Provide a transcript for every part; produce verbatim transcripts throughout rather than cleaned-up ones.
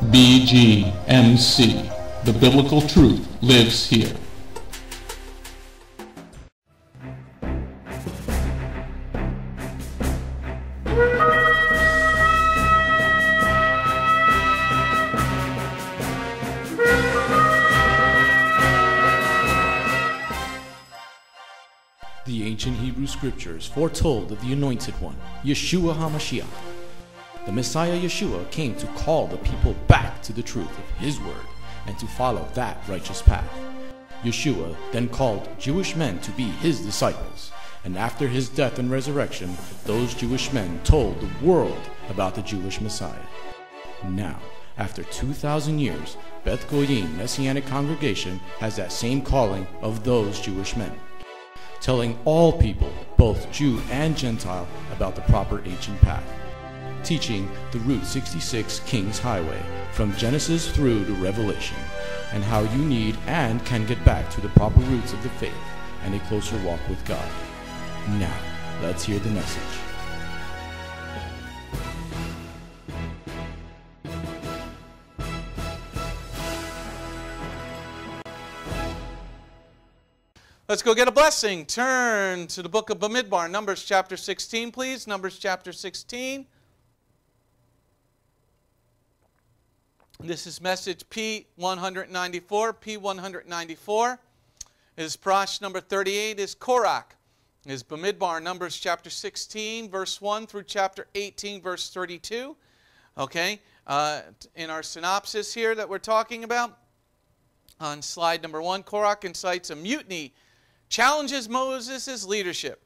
B G M C. The biblical truth lives here. The ancient Hebrew scriptures foretold of the Anointed One, Yeshua HaMashiach. The Messiah Yeshua came to call the people back to the truth of His word and to follow that righteous path. Yeshua then called Jewish men to be His disciples, and after His death and resurrection, those Jewish men told the world about the Jewish Messiah. Now, after two thousand years, Beth Goyim Messianic Congregation has that same calling of those Jewish men, telling all people, both Jew and Gentile, about the proper ancient path, teaching the Route sixty-six King's Highway from Genesis through to Revelation, and how you need and can get back to the proper roots of the faith and a closer walk with God. Now, let's hear the message. Let's go get a blessing. Turn to the book of Bamidbar, Numbers chapter sixteen, please. Numbers chapter sixteen. This is message P one ninety-four. P one ninety-four is Parash number thirty-eight, is Korach. Is Bamidbar, Numbers chapter sixteen, verse one through chapter eighteen, verse thirty-two. Okay, uh, in our synopsis here that we're talking about, on slide number one, Korach incites a mutiny, challenges Moses' leadership.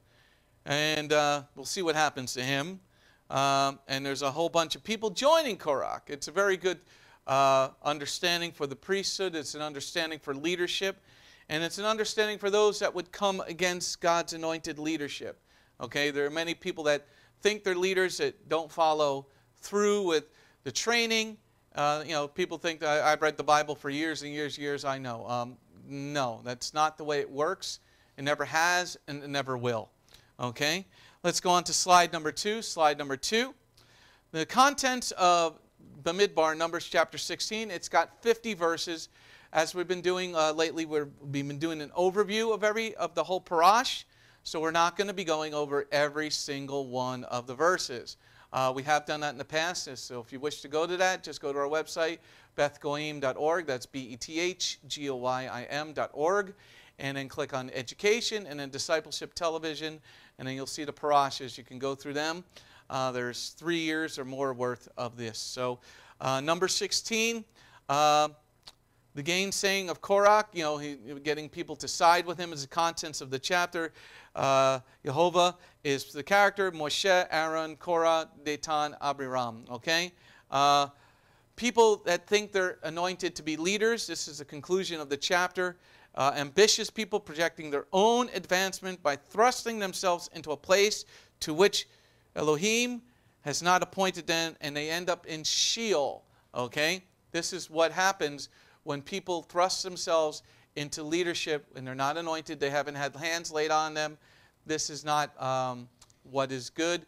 And uh, we'll see what happens to him. Um, and there's a whole bunch of people joining Korach. It's a very good uh, understanding for the priesthood. It's an understanding for leadership. And it's an understanding for those that would come against God's anointed leadership. Okay, there are many people that think they're leaders that don't follow through with the training. Uh, you know, people think that I've read the Bible for years and years and years, I know. Um, no, that's not the way it works. It never has and it never will. Okay? Let's go on to slide number two. Slide number two. The contents of Bamidbar, Numbers chapter sixteen, it's got fifty verses. As we've been doing uh, lately, we've been doing an overview of every of the whole Parash. So we're not going to be going over every single one of the verses. Uh, we have done that in the past, so if you wish to go to that, just go to our website, beth goyim dot org. That's B E T H G O Y I M dot org. And then click on Education and then Discipleship Television, and then you'll see the Parashas. You can go through them. Uh, there's three years or more worth of this. So uh, number sixteen, uh, the gainsaying of Korach, you know, he, getting people to side with him is the contents of the chapter. Uh, Jehovah is the character, Moshe, Aaron, Korah, Dathan, Abiram, okay? Uh, people that think they're anointed to be leaders, this is the conclusion of the chapter. Uh, ambitious people projecting their own advancement by thrusting themselves into a place to which Elohim has not appointed them, and they end up in Sheol, okay? This is what happens when people thrust themselves into leadership and they're not anointed, they haven't had hands laid on them. This is not um, what is good.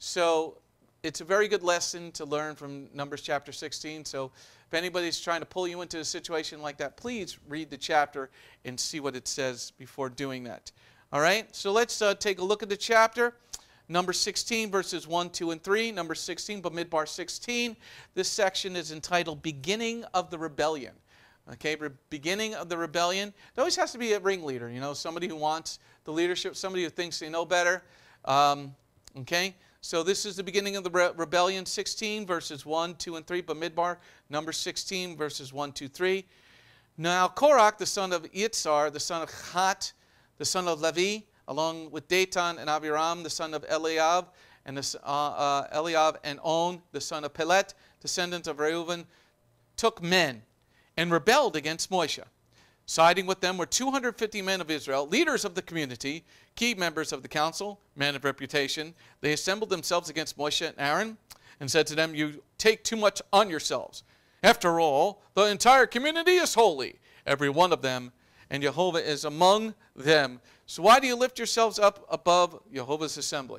So it's a very good lesson to learn from Numbers chapter sixteen. So if anybody's trying to pull you into a situation like that, please read the chapter and see what it says before doing that. All right, so let's uh, take a look at the chapter. Number sixteen, verses one, two, and three. Number sixteen, Bamidbar sixteen. This section is entitled Beginning of the Rebellion. Okay, beginning of the rebellion. There always has to be a ringleader, you know, somebody who wants the leadership, somebody who thinks they know better. Um, okay, so this is the beginning of the re rebellion, sixteen, verses one, two, and three. Bamidbar, number sixteen, verses one, two, three. Now Korach, the son of Yitzhar, the son of Chat, the son of Levi, along with Dathan and Abiram, the son of Eliab, and the, uh, uh, Eliab and On, the son of Pelet, descendant of Reuben, took men and rebelled against Moshe. Siding with them were two hundred fifty men of Israel, leaders of the community, key members of the council, men of reputation. They assembled themselves against Moshe and Aaron and said to them, "You take too much on yourselves. After all, the entire community is holy, every one of them, and Jehovah is among them. So why do you lift yourselves up above Jehovah's assembly?"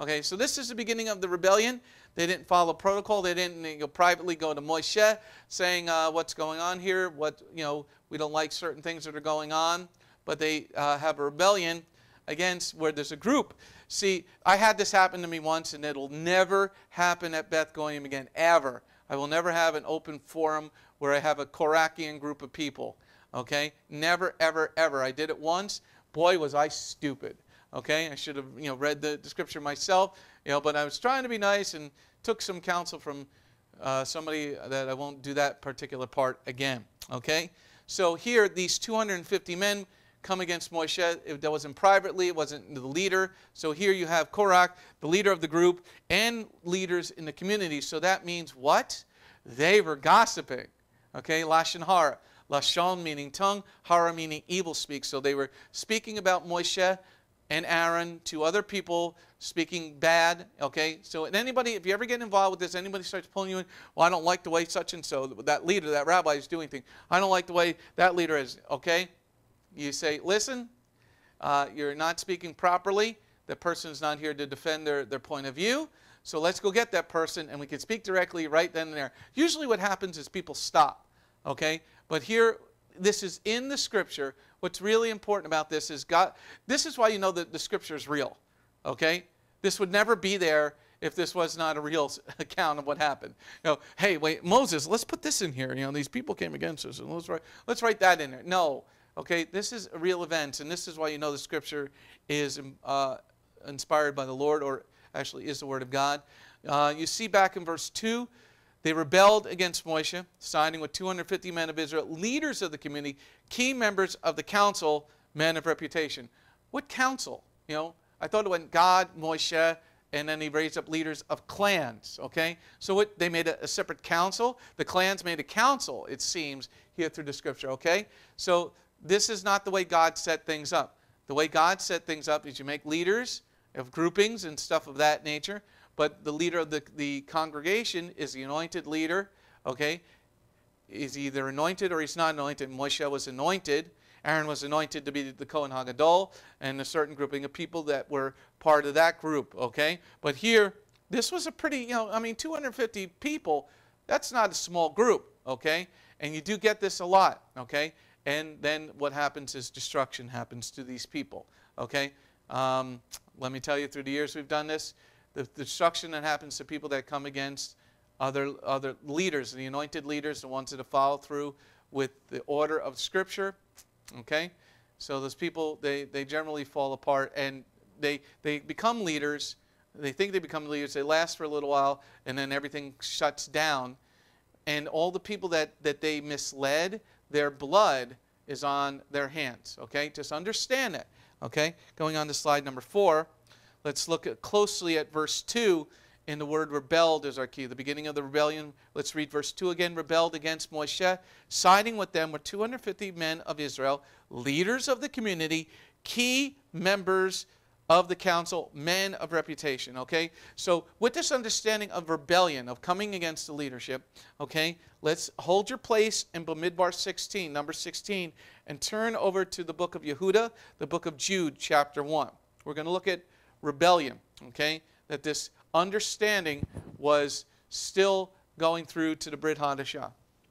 Okay, so this is the beginning of the rebellion. They didn't follow protocol. They didn't you know, privately go to Moshe saying uh, what's going on here. What you know, we don't like certain things that are going on. But they uh, have a rebellion against where there's a group. See, I had this happen to me once, and it'll never happen at Beth Goyim again, ever. I will never have an open forum where I have a Korachian group of people. Okay, never, ever, ever. I did it once. Boy, was I stupid. Okay, I should have you know read the, the scripture myself. You know, but I was trying to be nice and took some counsel from uh, somebody that I won't do that particular part again. Okay, so here these two hundred fifty men come against Moshe. It, that wasn't privately. It wasn't the leader. So here you have Korach, the leader of the group, and leaders in the community. So that means what? They were gossiping. Okay, lashon hara. Lashon meaning tongue, hara meaning evil speak. So they were speaking about Moshe and Aaron to other people, speaking bad. Okay, so and anybody, if you ever get involved with this, anybody starts pulling you in, well, I don't like the way such and so, that leader, that rabbi is doing things. I don't like the way that leader is. Okay, you say, listen, uh, you're not speaking properly. That person's not here to defend their, their point of view. So let's go get that person, and we can speak directly right then and there. Usually what happens is people stop. Okay, but here, this is in the scripture. What's really important about this is God, this is why you know that the scripture is real. Okay, this would never be there if this was not a real account of what happened. You know, hey, wait, Moses, let's put this in here. You know, these people came against us, and let's write, let's write that in there. No, okay, this is a real event, and this is why you know the scripture is uh, inspired by the Lord, or actually is the word of God. Uh, you see back in verse two, they rebelled against Moshe, siding with two hundred fifty men of Israel, leaders of the community, key members of the council, men of reputation. What council? You know, I thought it went God, Moshe, and then he raised up leaders of clans. Okay, so what, they made a, a separate council. The clans made a council, it seems, here through the scripture. Okay, so this is not the way God set things up. The way God set things up is you make leaders of groupings and stuff of that nature. But the leader of the, the congregation is the anointed leader, okay? He's either anointed or he's not anointed. Moshe was anointed. Aaron was anointed to be the Kohen HaGadol, and a certain grouping of people that were part of that group, okay? But here, this was a pretty, you know, I mean, two hundred fifty people, that's not a small group, okay? And you do get this a lot, okay? And then what happens is destruction happens to these people, okay? Um, let me tell you, through the years we've done this, the destruction that happens to people that come against other, other leaders, the anointed leaders, the ones that have followed through with the order of Scripture, okay? So those people, they, they generally fall apart, and they, they become leaders. They think they become leaders. They last for a little while, and then everything shuts down. And all the people that, that they misled, their blood is on their hands, okay? Just understand that, okay? Going on to slide number four. Let's look at closely at verse two. In the word rebelled is our key. The beginning of the rebellion. Let's read verse two again. Rebelled against Moshe. Siding with them were two hundred fifty men of Israel, leaders of the community, key members of the council, men of reputation. Okay? So with this understanding of rebellion, of coming against the leadership, okay, let's hold your place in Bamidbar sixteen, number sixteen, and turn over to the book of Yehuda, the book of Jude, chapter one. We're going to look at rebellion, okay, that this understanding was still going through to the Brit Hadashah.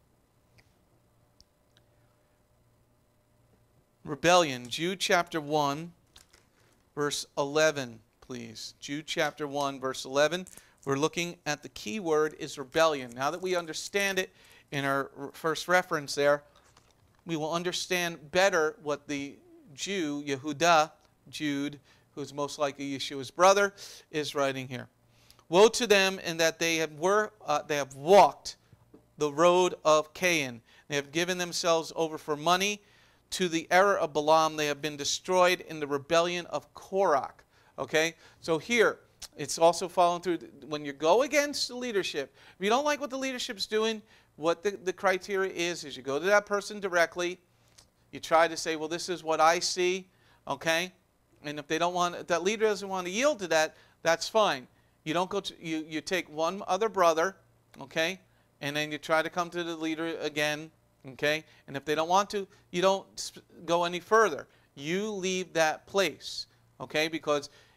Rebellion, Jude chapter one, verse eleven, please. Jude chapter one, verse eleven. We're looking at the key word is rebellion. Now that we understand it in our first reference there, we will understand better what the Jew, Yehuda, Jude, who's most likely Yeshua's brother, is writing here. Woe to them in that they have, were, uh, they have walked the road of Cain. They have given themselves over for money to the error of Balaam. They have been destroyed in the rebellion of Korach. Okay? So here, it's also following through. When you go against the leadership, if you don't like what the leadership's doing, what the, the criteria is, is you go to that person directly. You try to say, well, this is what I see. Okay? And if they don't want, if that leader doesn't want to yield to that, that's fine. You don't go to, you, you take one other brother, okay, and then you try to come to the leader again, okay, and if they don't want to, you don't go any further. You leave that place, okay, because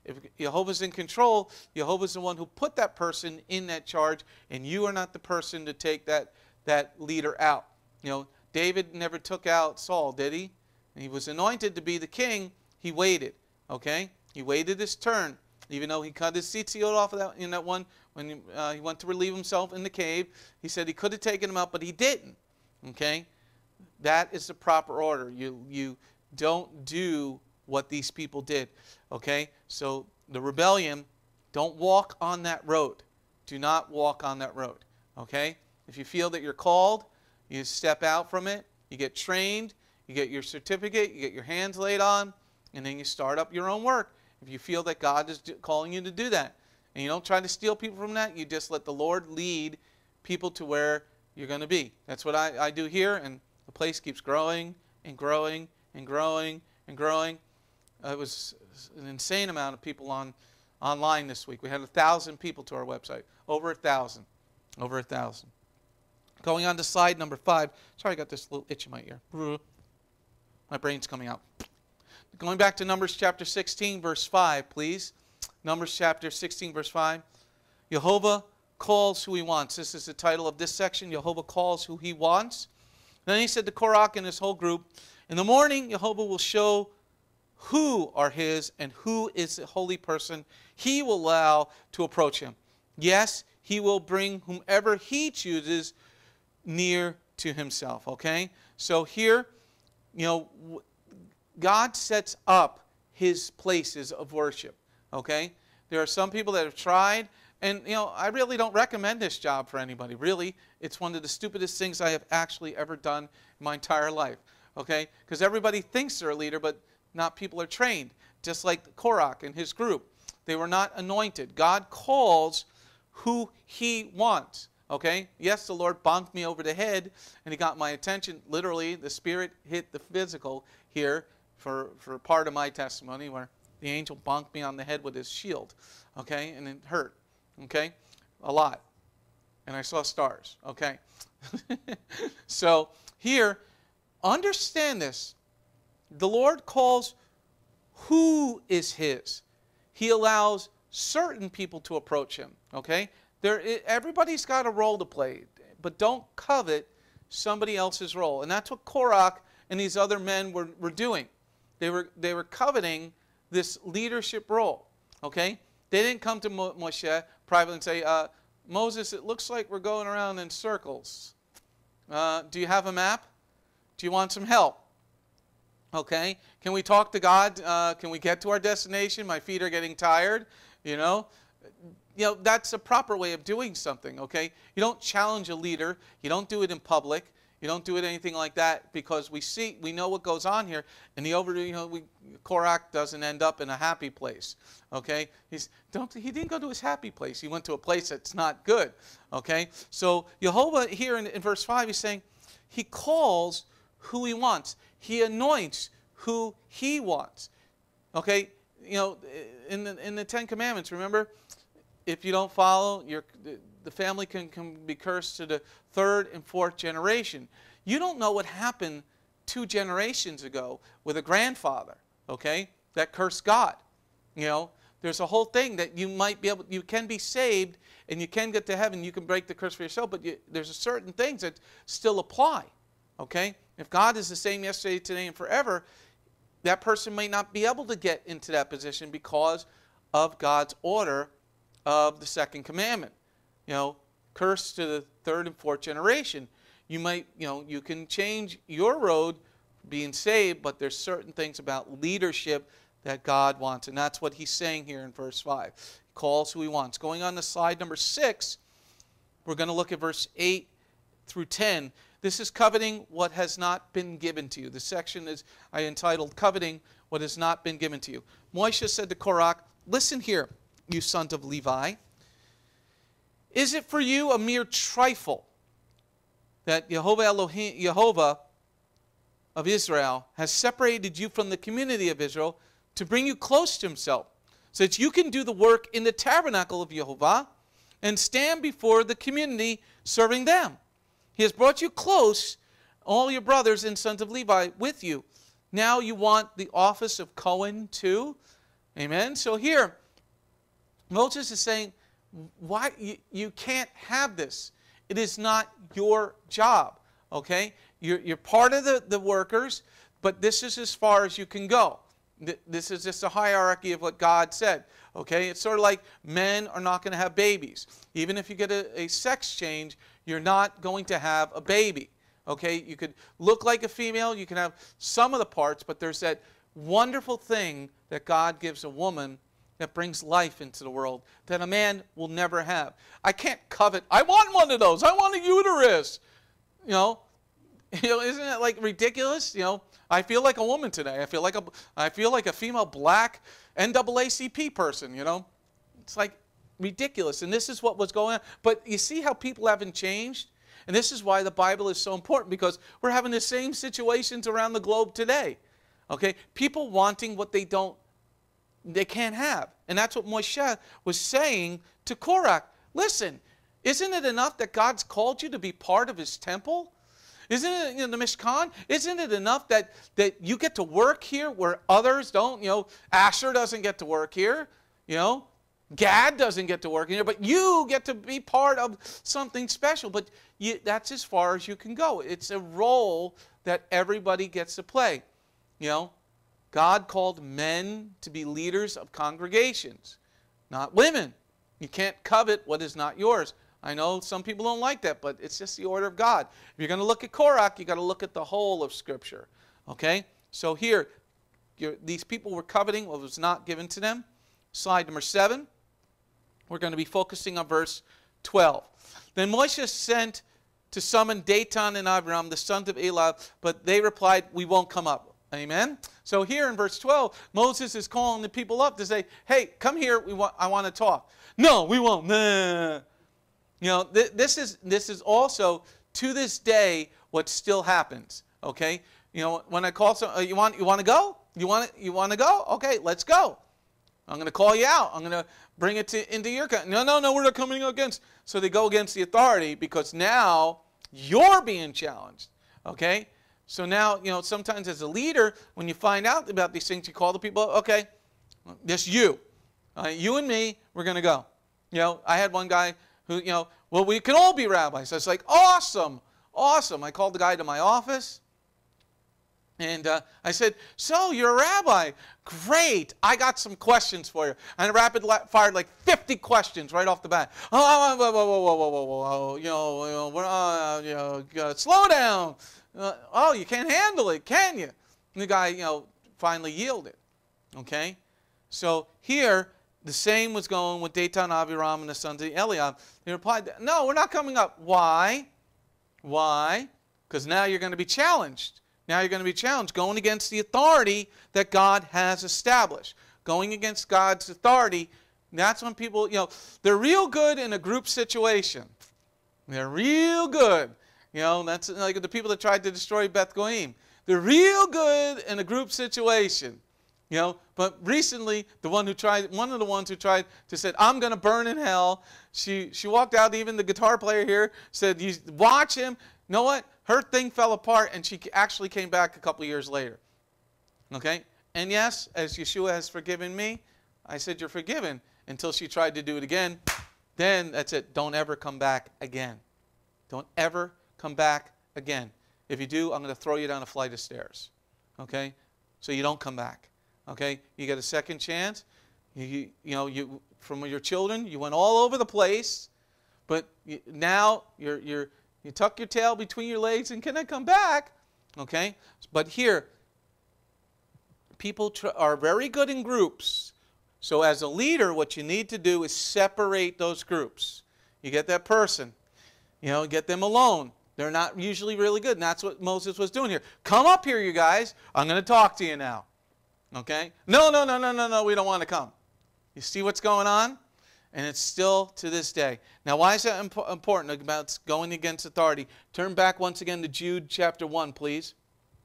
If Jehovah's in control, Jehovah's the one who put that person in that charge, and you are not the person to take that, that leader out. You know, David never took out Saul, did he? He was anointed to be the king. He waited, okay? He waited his turn, even though he cut his tzitzit off of that, in that one when uh, he went to relieve himself in the cave. He said he could have taken him out, but he didn't, okay? That is the proper order. You, you don't do what these people did, okay? So the rebellion, don't walk on that road. Do not walk on that road, okay? If you feel that you're called, you step out from it, you get trained, you get your certificate, you get your hands laid on, and then you start up your own work. If you feel that God is calling you to do that, and you don't try to steal people from that, you just let the Lord lead people to where you're going to be. That's what I, I do here, and the place keeps growing and growing and growing and growing. Uh, it was an insane amount of people on online this week. We had a thousand people to our website. Over a thousand. Over a thousand. Going on to slide number five. Sorry, I got this little itch in my ear. My brain's coming out. Going back to Numbers chapter sixteen, verse five, please. Numbers chapter sixteen, verse five. Jehovah calls who he wants. This is the title of this section. Jehovah calls who he wants. Then he said to Korach and his whole group, in the morning, Jehovah will show who are his and who is the holy person he will allow to approach him. Yes, he will bring whomever he chooses near to himself, okay? So here, you know, God sets up his places of worship, okay? There are some people that have tried, and, you know, I really don't recommend this job for anybody, really. It's one of the stupidest things I have actually ever done in my entire life, okay? Because everybody thinks they're a leader, but not people are trained, just like Korach and his group. They were not anointed. God calls who he wants, okay? Yes, the Lord bonked me over the head, and he got my attention. Literally, the Spirit hit the physical here for, for part of my testimony, where the angel bonked me on the head with his shield, okay? And it hurt, okay? A lot. And I saw stars, okay? So here, understand this. The Lord calls who is his. He allows certain people to approach him, okay? There, everybody's got a role to play, but don't covet somebody else's role. And that's what Korach and these other men were, were doing. They were, they were coveting this leadership role, okay? They didn't come to Mo Moshe privately and say, uh, Moses, it looks like we're going around in circles. Uh, do you have a map? Do you want some help? Okay, can we talk to God? Uh, can we get to our destination? My feet are getting tired, you know. You know, that's a proper way of doing something, okay? You don't challenge a leader. You don't do it in public. You don't do it anything like that, because we see, we know what goes on here. And the over, you know, we, Korach doesn't end up in a happy place, okay? He's, don't, he didn't go to his happy place. He went to a place that's not good, okay? So Jehovah here in, in verse five, he's saying he calls who he wants. He anoints who he wants. Okay, you know, in the, in the Ten Commandments, remember, if you don't follow, your, the family can, can be cursed to the third and fourth generation. You don't know what happened two generations ago with a grandfather, okay, that cursed God. You know, there's a whole thing that you might be able, you can be saved and you can get to heaven, you can break the curse for yourself, but you, there's a certain things that still apply, okay? If God is the same yesterday, today, and forever, that person may not be able to get into that position because of God's order of the second commandment. You know, curse to the third and fourth generation. You might, you know, you can change your road being saved, but there's certain things about leadership that God wants. And that's what he's saying here in verse five. He calls who he wants. Going on to slide number six, we're going to look at verse eight through ten. This is coveting what has not been given to you. The section is I entitled Coveting What Has Not Been Given to You. Moshe said to Korach, listen here, you sons of Levi. Is it for you a mere trifle that Jehovah Elohim, Jehovah of Israel has separated you from the community of Israel to bring you close to himself, so that you can do the work in the tabernacle of Jehovah and stand before the community serving them? He has brought you close, all your brothers and sons of Levi with you. Now you want the office of Cohen too? Amen? So here, Moses is saying, why you, you can't have this. It is not your job, okay? You're, you're part of the, the workers, but this is as far as you can go. This is just a hierarchy of what God said, okay? It's sort of like men are not going to have babies. Even if you get a, a sex change, you're not going to have a baby, okay? You could look like a female, you can have some of the parts, but there's that wonderful thing that God gives a woman that brings life into the world that a man will never have. I can't covet, I want one of those, I want a uterus. You know, you know, isn't it like ridiculous? You know, I feel like a woman today. I feel like a, I feel like a female black N double A C P person, you know. It's like ridiculous. And this is what was going on. But you see how people haven't changed? And this is why the Bible is so important, because we're having the same situations around the globe today. Okay? People wanting what they don't, they can't have. And that's what Moshe was saying to Korach. Listen, isn't it enough that God's called you to be part of his temple? Isn't it, you know, the Mishkan? Isn't it enough that, that you get to work here where others don't? You know, Asher doesn't get to work here. You know, Gad doesn't get to work here. But you get to be part of something special. But you, that's as far as you can go. It's a role that everybody gets to play. You know, God called men to be leaders of congregations, not women. You can't covet what is not yours. I know some people don't like that, but it's just the order of God. If you're going to look at Korach, you've got to look at the whole of Scripture. Okay? So here, these people were coveting what was not given to them. Slide number seven. We're going to be focusing on verse twelve. Then Moshe sent to summon Dathan and Abiram, the sons of Eli, but they replied, we won't come up. Amen? So here in verse twelve, Moses is calling the people up to say, hey, come here, we want, I want to talk. No, we won't. Nah. You know, th this is this is also, to this day, what still happens, okay? You know, when I call some, uh, you want you want to go? You want you want to go? Okay, let's go. I'm going to call you out. I'm going to bring it to into your country. No, no, no, we're not coming against. So they go against the authority because now you're being challenged, okay? So now, you know, sometimes as a leader, when you find out about these things, you call the people, okay, just you. Uh, you and me, we're going to go. You know, I had one guy who, you know, well, we can all be rabbis. So it's like, awesome, awesome. I called the guy to my office, and uh, I said, so you're a rabbi. Great. I got some questions for you. And I rapid fired like fifty questions right off the bat. Oh, whoa, whoa, whoa, whoa, whoa, whoa, whoa. You know, you know, we're, uh, you know uh, slow down. Uh, oh, you can't handle it, can you? And the guy, you know, finally yielded. Okay? So here, the same was going with Dathan, Abiram, and the sons of Eliab. They replied, no, we're not coming up. Why? Why? Because now you're going to be challenged. Now you're going to be challenged, going against the authority that God has established. Going against God's authority, that's when people, you know, they're real good in a group situation. They're real good. You know, that's like the people that tried to destroy Beth Goyim. They're real good in a group situation. You know, but recently, the one who tried, one of the ones who tried to said, I'm going to burn in hell. She, she walked out, even the guitar player here said, you watch him. You know what? Her thing fell apart, and she actually came back a couple years later. Okay? And yes, as Yeshua has forgiven me, I said, you're forgiven, until she tried to do it again. Then that's it. Don't ever come back again. Don't ever come back again. If you do, I'm going to throw you down a flight of stairs. Okay? So you don't come back. Okay, you get a second chance. You, you, you know, you from your children, you went all over the place, but you, now you're you're you tuck your tail between your legs and can I come back? Okay, but here, people tr are very good in groups. So as a leader, what you need to do is separate those groups. You get that person, you know, get them alone. They're not usually really good, and that's what Moses was doing here. Come up here, you guys. I'm going to talk to you now. Okay? No, no, no, no, no, no, we don't want to come. You see what's going on? And it's still to this day. Now, why is that imp important about going against authority? Turn back once again to Jude chapter one, please.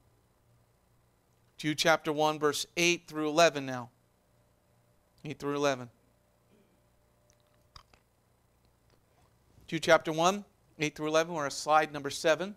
Jude chapter one, verse eight through eleven now. eight through eleven. Jude chapter one, eight through eleven. We're at slide number seven.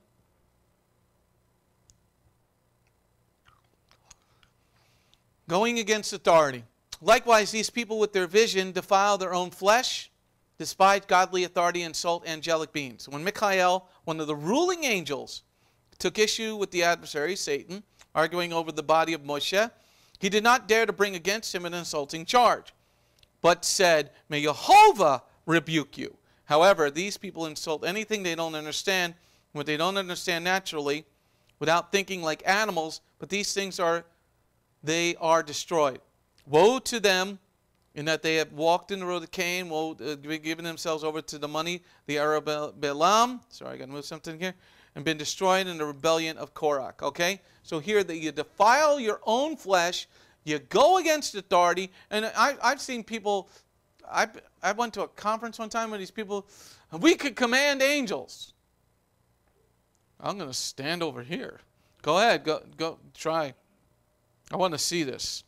Going against authority. Likewise, these people with their vision defile their own flesh, despise godly authority, and insult angelic beings. When Michael, one of the ruling angels, took issue with the adversary, Satan, arguing over the body of Moshe, he did not dare to bring against him an insulting charge, but said, "May Jehovah rebuke you." However, these people insult anything they don't understand, what they don't understand naturally, without thinking like animals, but these things are, they are destroyed. Woe to them in that they have walked in the road of Cain, woe, uh, given themselves over to the money, the Balaam, sorry, I got to move something here, and been destroyed in the rebellion of Korach. Okay? So here that you defile your own flesh, you go against authority, and I, I've seen people, I, I went to a conference one time where these people, we could command angels. I'm going to stand over here. Go ahead, go, go, try. I want to see this.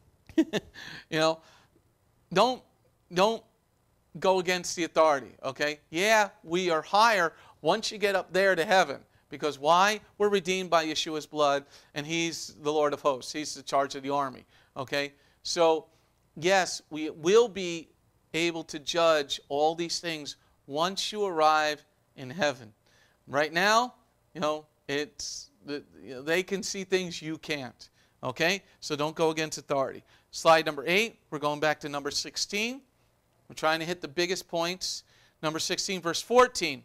You know, don't, don't go against the authority, okay? Yeah, we are higher once you get up there to heaven. Because why? We're redeemed by Yeshua's blood, and he's the Lord of hosts. He's the charge of the army, okay? So, yes, we will be able to judge all these things once you arrive in heaven. Right now, you know, it's, the, you know, they can see things you can't, okay? So don't go against authority. Slide number eight, we're going back to number sixteen. We're trying to hit the biggest points. Number sixteen, verse fourteen.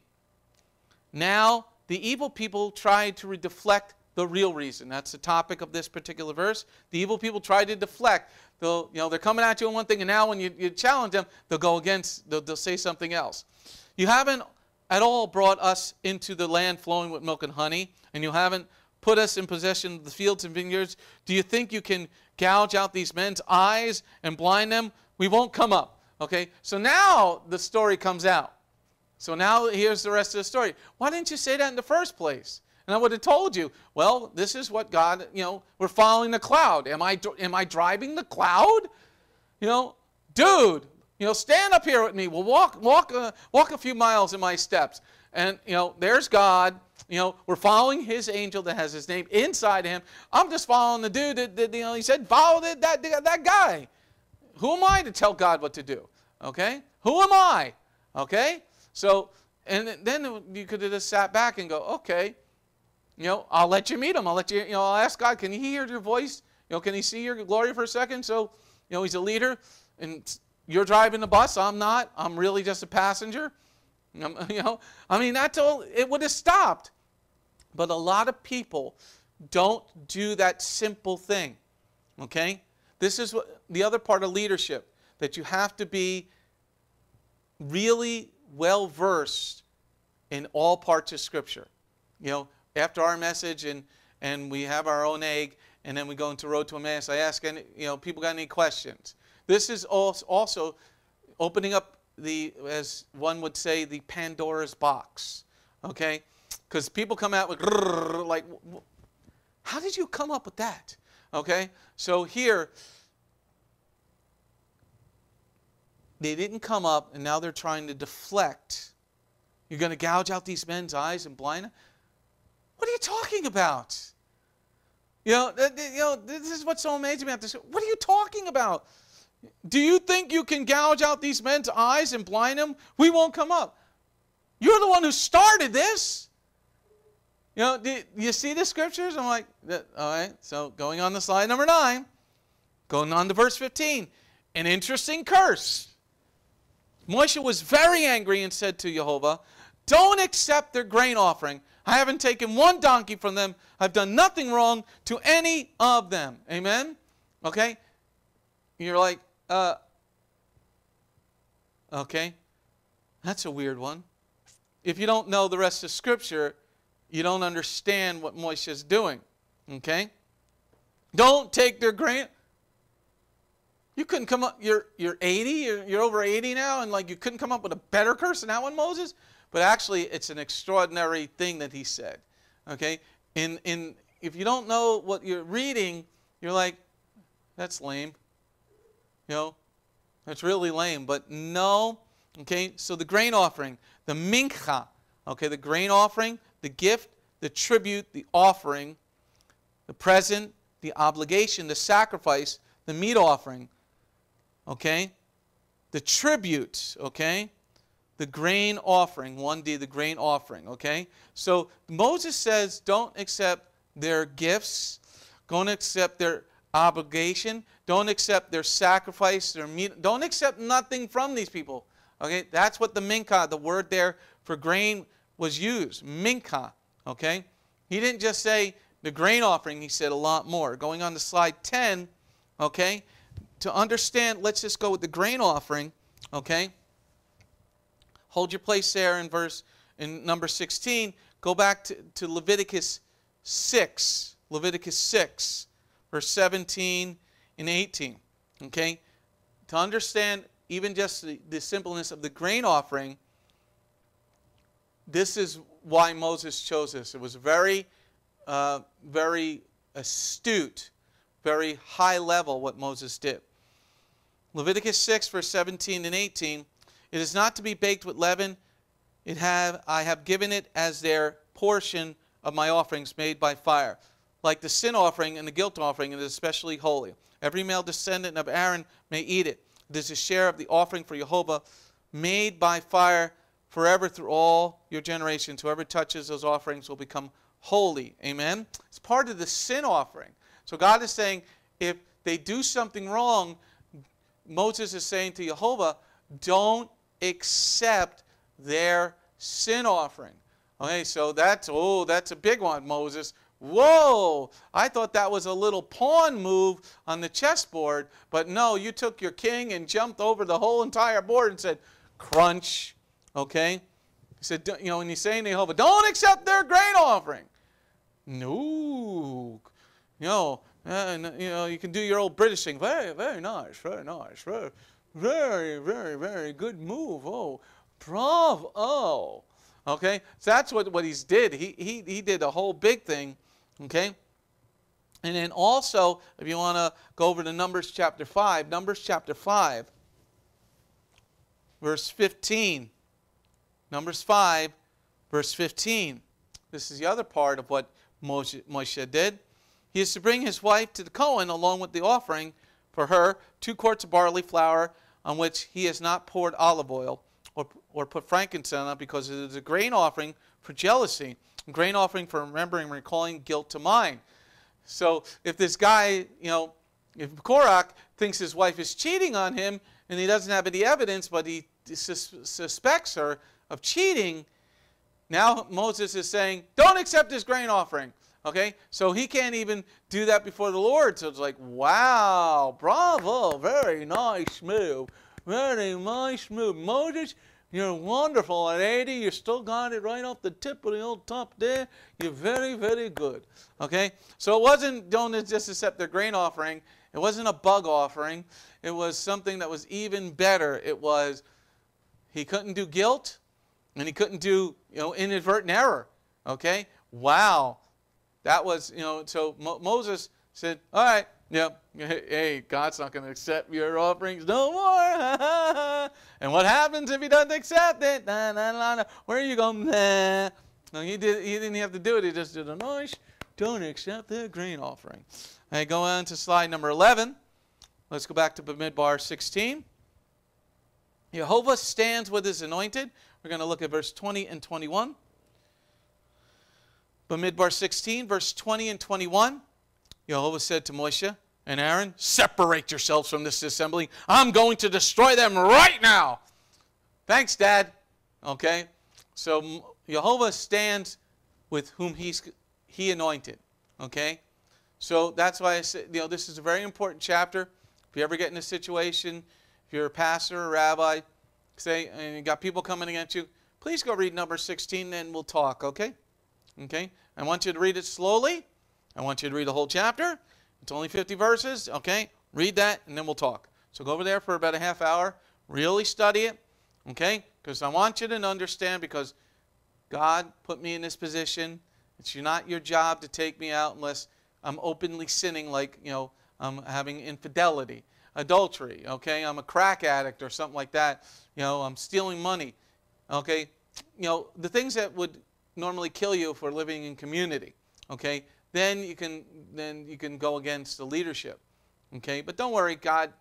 Now, the evil people tried to deflect the real reason. That's the topic of this particular verse. The evil people tried to deflect. They'll, you know, they're coming at you on one thing, and now when you, you challenge them, they'll go against, they'll, they'll say something else. You haven't at all brought us into the land flowing with milk and honey, and you haven't put us in possession of the fields and vineyards. Do you think you can gouge out these men's eyes and blind them? We won't come up. Okay, so now the story comes out. So now here's the rest of the story. Why didn't you say that in the first place? And I would have told you, well, this is what God, you know, we're following the cloud. Am I, am I driving the cloud? You know, dude, you know, stand up here with me. We'll walk, walk, uh, walk a few miles in my steps. And, you know, there's God. You know, we're following his angel that has his name inside him. I'm just following the dude that, that you know, he said, follow that, that, that guy. Who am I to tell God what to do? Okay? Who am I? Okay? So, and then you could have just sat back and go, okay, you know, I'll let you meet him. I'll let you, you know, I'll ask God, can he hear your voice? You know, can he see your glory for a second? So, you know, he's a leader, and you're driving the bus. I'm not. I'm really just a passenger. I'm, you know, I mean, that's all. It would have stopped. But a lot of people don't do that simple thing. Okay? This is what the other part of leadership, that you have to be really well versed in all parts of Scripture. You know, after our message and and we have our own egg, and then we go into Road to Emmaus, I ask any, you know, people got any questions? This is also opening up the, as one would say, the Pandora's box. Okay? Because people come out with like, how did you come up with that? Okay? So here, they didn't come up, and now they're trying to deflect. You're going to gouge out these men's eyes and blind them? What are you talking about? You know, you know, this is what's so amazing about this. What are you talking about? Do you think you can gouge out these men's eyes and blind them? We won't come up. You're the one who started this. You know, do you see the scriptures? I'm like, all right, so going on to slide number nine, going on to verse fifteen. An interesting curse. Moshe was very angry and said to Jehovah, don't accept their grain offering. I haven't taken one donkey from them. I've done nothing wrong to any of them. Amen? Okay? You're like, uh, okay. That's a weird one. If you don't know the rest of Scripture, you don't understand what Moshe is doing. Okay? Don't take their grain. You couldn't come up, you're, you're eighty, you're, you're over eighty now, and like you couldn't come up with a better curse than that one, Moses? But actually, it's an extraordinary thing that he said. Okay? In, in, if you don't know what you're reading, you're like, that's lame. You know? That's really lame. But no. Okay? So the grain offering, the mincha, okay, the grain offering, the gift, the tribute, the offering, the present, the obligation, the sacrifice, the meat offering, okay, the tribute, okay, the grain offering, one D, the grain offering, okay. So Moses says don't accept their gifts, don't accept their obligation, don't accept their sacrifice, their meat, don't accept nothing from these people, okay. That's what the mincha, the word there for grain, was used, mincha, okay. He didn't just say the grain offering, he said a lot more. Going on to slide ten, okay, to understand, let's just go with the grain offering, okay. Hold your place there in verse, in number sixteen. Go back to, to Leviticus six, Leviticus six, verse seventeen and eighteen, okay. To understand even just the, the simpleness of the grain offering, this is why Moses chose this. It was very, uh, very astute, very high level what Moses did. Leviticus six, verse seventeen and eighteen. It is not to be baked with leaven. It have, I have given it as their portion of my offerings made by fire. Like the sin offering and the guilt offering, it is especially holy. Every male descendant of Aaron may eat it. It is a share of the offering for Jehovah, made by fire forever through all your generations. Whoever touches those offerings will become holy. Amen? It's part of the sin offering. So God is saying, if they do something wrong, Moses is saying to Jehovah, don't accept their sin offering. Okay, so that's, oh, that's a big one, Moses. Whoa, I thought that was a little pawn move on the chessboard, but no, you took your king and jumped over the whole entire board and said, crunch, okay? He said, you know, when he's saying to Jehovah, don't accept their grain offering. No, you know, uh, you know, you can do your old British thing. Very, very nice, very nice, very, very, very, very good move. Oh, bravo. Okay, so that's what, what he's did. He, he, he did a whole big thing, okay? And then also, if you want to go over to Numbers chapter five, Numbers chapter five, verse fifteen. Numbers five, verse fifteen. This is the other part of what Moshe, Moshe did. He is to bring his wife to the Kohen along with the offering for her, two quarts of barley flour on which he has not poured olive oil, or, or put frankincense on it, because it is a grain offering for jealousy, a grain offering for remembering and recalling guilt to mind. So if this guy, you know, if Korach thinks his wife is cheating on him and he doesn't have any evidence, but he sus suspects her of cheating, now Moses is saying, don't accept this grain offering. Okay, so he can't even do that before the Lord. So it's like, wow, bravo, very nice move. Very nice move. Moses, you're wonderful at eighty. You still got it right off the tip of the old top there. You're very, very good. Okay, so it wasn't don't just accept their grain offering. It wasn't a bug offering. It was something that was even better. It was, he couldn't do guilt, and he couldn't do, you know, inadvertent error. Okay, wow. That was, you know, so Mo Moses said, all right, yeah, hey, God's not going to accept your offerings no more. And what happens if he doesn't accept it? Nah, nah, nah, nah. Where are you going? Nah. No, he, did, he didn't have to do it. He just did a nice, don't accept the grain offering. And go on to slide number eleven. Let's go back to Bamidbar sixteen. Jehovah stands with his anointed. We're going to look at verse twenty and twenty-one. Bamidbar sixteen, verse twenty and twenty-one. Jehovah said to Moshe and Aaron, separate yourselves from this assembly. I'm going to destroy them right now. Thanks, Dad. Okay. So Jehovah stands with whom he's, he anointed. Okay. So that's why I say, you know, this is a very important chapter. If you ever get in a situation, if you're a pastor or a rabbi, say, and you got people coming against you, please go read number sixteen and we'll talk, okay? Okay? I want you to read it slowly. I want you to read the whole chapter. It's only fifty verses, okay? Read that and then we'll talk. So go over there for about a half hour. Really study it, okay? Because I want you to understand, because God put me in this position. It's not your job to take me out unless I'm openly sinning, like, you know, I'm having infidelity, adultery, okay? I'm a crack addict or something like that. You know, I'm stealing money, okay? You know, the things that would normally kill you for living in community, okay? Then you can then you can go against the leadership, okay? But don't worry, God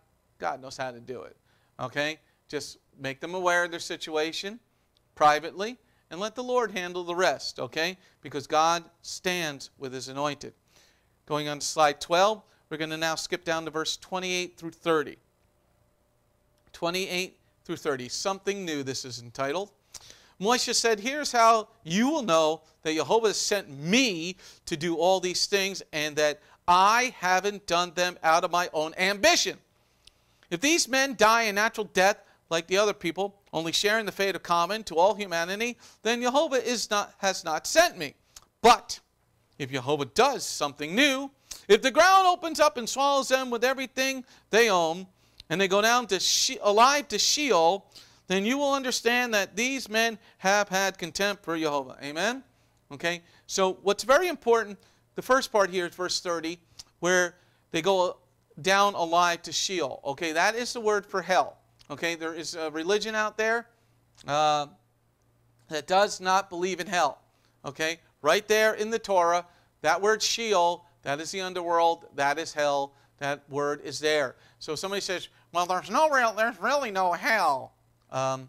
God knows how to do it. Okay? Just make them aware of their situation privately and let the Lord handle the rest. Okay? Because God stands with his anointed. Going on to slide twelve, we're going to now skip down to verse twenty-eight through thirty. twenty-eight through thirty. Something new, this is entitled. Moshe said, here's how you will know that Jehovah has sent me to do all these things and that I haven't done them out of my own ambition. If these men die a natural death like the other people, only sharing the fate of common to all humanity, then Jehovah is not, has not sent me. But if Jehovah does something new, if the ground opens up and swallows them with everything they own, and they go down to she alive to Sheol, then you will understand that these men have had contempt for Jehovah. Amen? Okay? So what's very important, the first part here is verse thirty, where they go down alive to Sheol. Okay, that is the word for hell. Okay, there is a religion out there uh, that does not believe in hell. Okay, right there in the Torah, that word Sheol, that is the underworld, that is hell, that word is there. So somebody says, well, there's no real, there's really no hell. Um,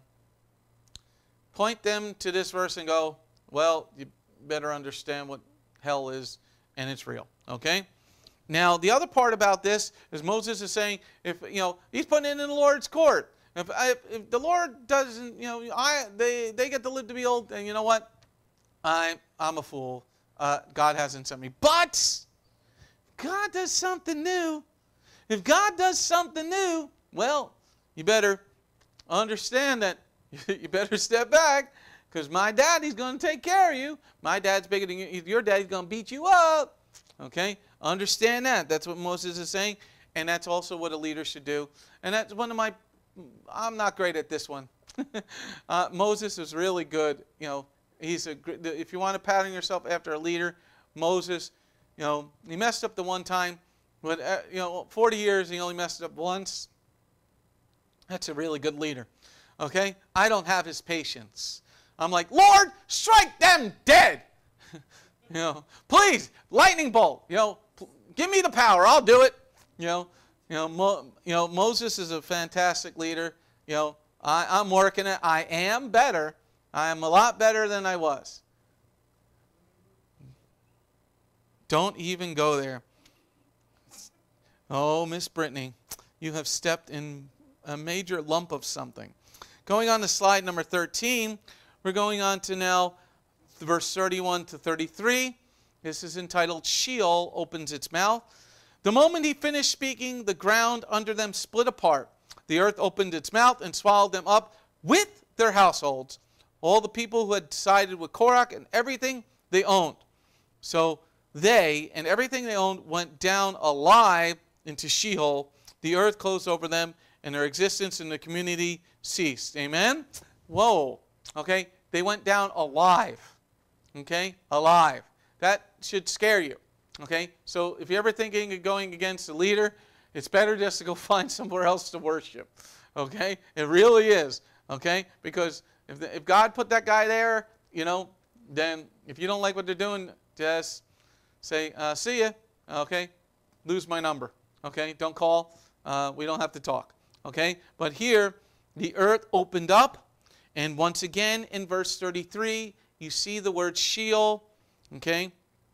point them to this verse and go, well, you better understand what hell is, and it's real. Okay? Now, the other part about this is Moses is saying, if you know, he's putting it in the Lord's court. If, if, if the Lord doesn't, you know, I they they get to live to be old, and you know what? I'm I'm a fool. Uh, God hasn't sent me. But God does something new. If God does something new, well, you better understand that you better step back, because my daddy's going to take care of you. My dad's bigger than you. Your daddy's going to beat you up. Okay? Understand that. That's what Moses is saying, and that's also what a leader should do. And that's one of my, I'm not great at this one. uh, Moses is really good. You know, he's a. If you want to pattern yourself after a leader, Moses, you know, he messed up the one time, but uh, you know, forty years he only messed up once. That's a really good leader. Okay? I don't have his patience. I'm like, Lord, strike them dead. You know, please, lightning bolt. You know, give me the power. I'll do it. You know, you know, Mo, you know. Moses is a fantastic leader. You know, I, I'm working it. I am better. I am a lot better than I was. Don't even go there. Oh, Miss Brittany, you have stepped in a major lump of something. Going on to slide number thirteen, we're going on to now verse thirty-one to thirty-three. This is entitled, Sheol opens its mouth. The moment he finished speaking, the ground under them split apart. The earth opened its mouth and swallowed them up with their households, all the people who had sided with Korach and everything they owned. So they and everything they owned went down alive into Sheol. The earth closed over them, and their existence in the community ceased. Amen? Whoa. Okay? They went down alive. Okay? Alive. That should scare you. Okay? So if you're ever thinking of going against a leader, it's better just to go find somewhere else to worship. Okay? It really is. Okay? Because if, the, if God put that guy there, you know, then if you don't like what they're doing, just say, uh, see ya. Okay? Lose my number. Okay? Don't call. Uh, we don't have to talk. Okay? But here, the earth opened up, and once again in verse thirty-three, you see the word Sheol. Okay?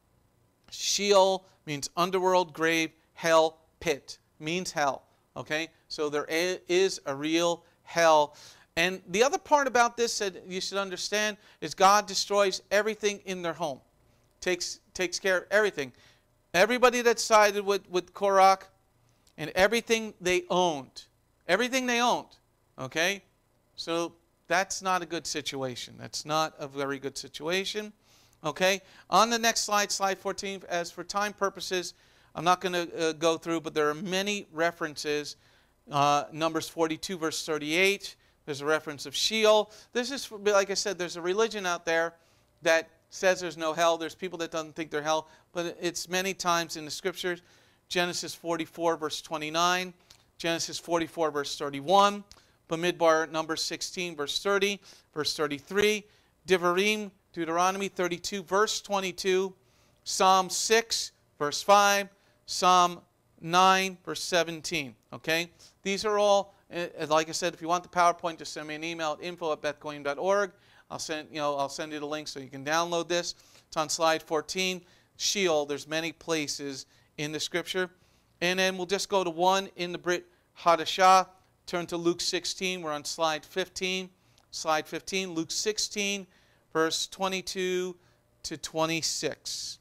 Sheol means underworld, grave, hell, pit. Means hell. Okay? So there is a real hell. And the other part about this that you should understand is God destroys everything in their home. Takes, takes care of everything. Everybody that sided with, with Korach and everything they owned. Everything they owned. Okay? So that's not a good situation. That's not a very good situation. Okay? On the next slide, slide fourteen, as for time purposes, I'm not going to uh, go through, but there are many references. Uh, Numbers forty-two, verse thirty-eight. There's a reference of Sheol. This is, like I said, there's a religion out there that says there's no hell. There's people that don't think there's hell, but it's many times in the scriptures. Genesis forty-four, verse twenty-nine. Genesis forty-four, verse thirty-one. Bamidbar, Numbers sixteen, verse thirty. Verse thirty-three. Devarim, Deuteronomy thirty-two, verse twenty-two. Psalm six, verse five. Psalm nine, verse seventeen. Okay? These are all, uh, like I said, if you want the PowerPoint, just send me an email at info at beth kohanim dot org. I'll send, you know, I'll send you the link so you can download this. It's on slide fourteen. Sheol, there's many places in the scripture. And then we'll just go to one in the Brit Hadashah. Turn to Luke sixteen. We're on slide fifteen. Slide fifteen, Luke sixteen, verse twenty-two to twenty-six.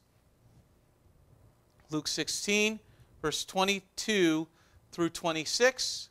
Luke sixteen, verse twenty-two through twenty-six.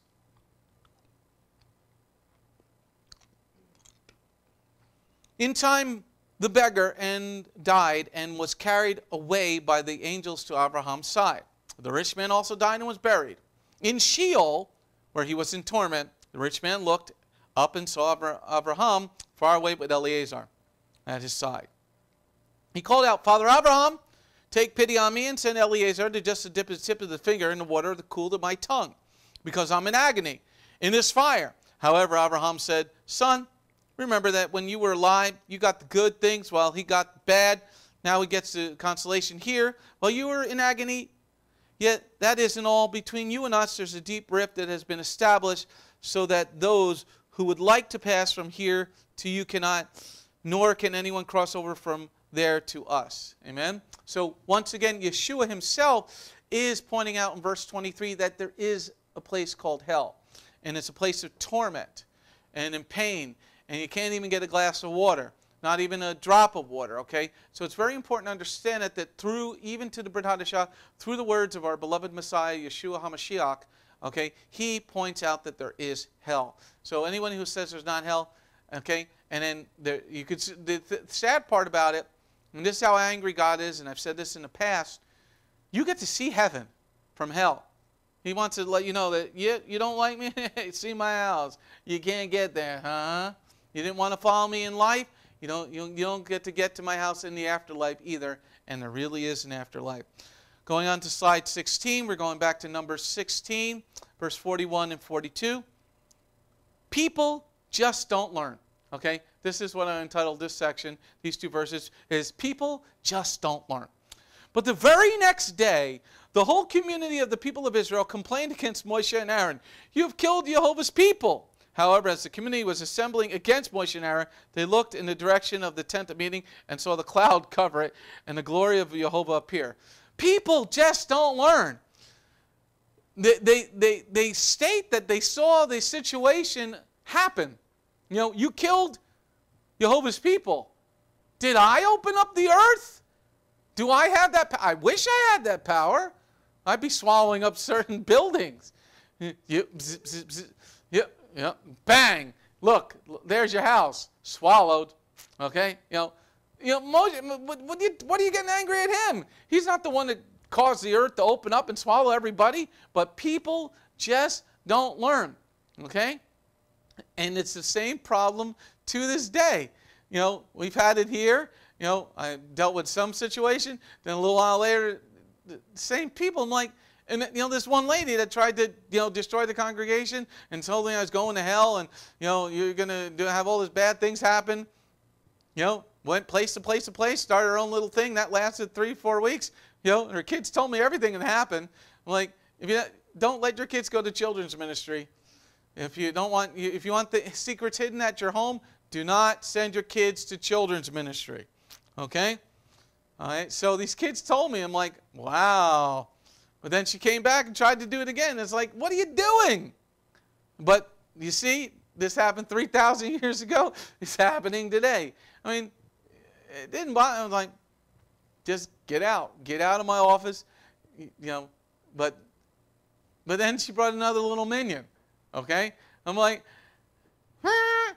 In time, the beggar and died and was carried away by the angels to Abraham's side. The rich man also died and was buried. In Sheol, where he was in torment, the rich man looked up and saw Abraham far away with Eleazar at his side. He called out, Father Abraham, take pity on me and send Eleazar to just dip his tip of the finger in the water to cool to my tongue, because I'm in agony in this fire. However, Abraham said, Son, remember that when you were alive, you got the good things while he got bad. Now he gets the consolation here. While you were in agony, yet that isn't all. Between you and us, there's a deep rift that has been established so that those who would like to pass from here to you cannot, nor can anyone cross over from there to us. Amen? So once again, Yeshua himself is pointing out in verse twenty-three that there is a place called hell. And it's a place of torment and in pain. And you can't even get a glass of water, not even a drop of water, okay? So it's very important to understand it, that through, even to the Brit Hadashah, through the words of our beloved Messiah, Yeshua HaMashiach, okay, he points out that there is hell. So anyone who says there's not hell, okay, and then there, you could, the, the sad part about it, and this is how angry God is, and I've said this in the past, you get to see heaven from hell. He wants to let you know that, you, you don't like me? See my house. You can't get there, huh? You didn't want to follow me in life? You don't, you, you don't get to get to my house in the afterlife either, and there really is an afterlife. Going on to slide sixteen, we're going back to Numbers sixteen, verse forty-one and forty-two. People just don't learn, okay? This is what I entitled this section, these two verses, is people just don't learn. But the very next day, the whole community of the people of Israel complained against Moshe and Aaron. You have killed Jehovah's people. However, as the community was assembling against Moshe and Aaron, they looked in the direction of the tent of meeting and saw the cloud cover it and the glory of Jehovah appear. People just don't learn. They, they, they, they state that they saw the situation happen. You know, you killed Jehovah's people. Did I open up the earth? Do I have that power? I wish I had that power. I'd be swallowing up certain buildings. You, zip, zip, zip. Yep. Yeah, bang! Look, there's your house, swallowed. Okay, you know, you know, Moshe, what, what, are you, what are you getting angry at him? He's not the one that caused the earth to open up and swallow everybody. But people just don't learn. Okay, and it's the same problem to this day. You know, we've had it here. You know, I dealt with some situation. Then a little while later, the same people. I'm like. And, you know, this one lady that tried to, you know, destroy the congregation and told me I was going to hell and, you know, you're going to have all these bad things happen. You know, went place to place to place, started her own little thing. That lasted three, four weeks. You know, and her kids told me everything that happened. I'm like, if you don't let your kids go to children's ministry. If you don't want, if you want the secrets hidden at your home, do not send your kids to children's ministry. Okay? All right. So these kids told me, I'm like, wow. But then she came back and tried to do it again. It's like, what are you doing? But you see, this happened three thousand years ago. It's happening today. I mean, it didn't bother. I was like, just get out. Get out of my office. You know, but, but then she brought another little minion. Okay? I'm like, ah.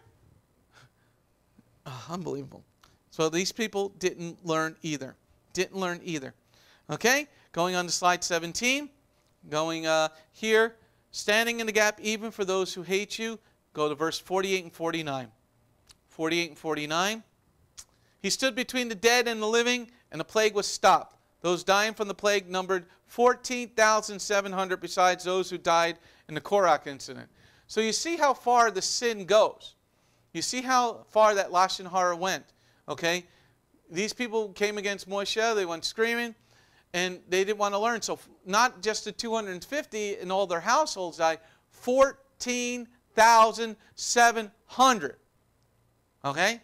Oh, unbelievable. So these people didn't learn either. Didn't learn either. Okay? Going on to slide seventeen, going uh, here, standing in the gap even for those who hate you. Go to verse forty-eight and forty-nine. forty-eight and forty-nine. He stood between the dead and the living, and the plague was stopped. Those dying from the plague numbered fourteen thousand seven hundred besides those who died in the Korach incident. So you see how far the sin goes. You see how far that Lashon Hara went. Okay? These people came against Moshe. They went screaming. and they didn't want to learn. So not just the two hundred fifty in all their households died, fourteen thousand seven hundred. Okay?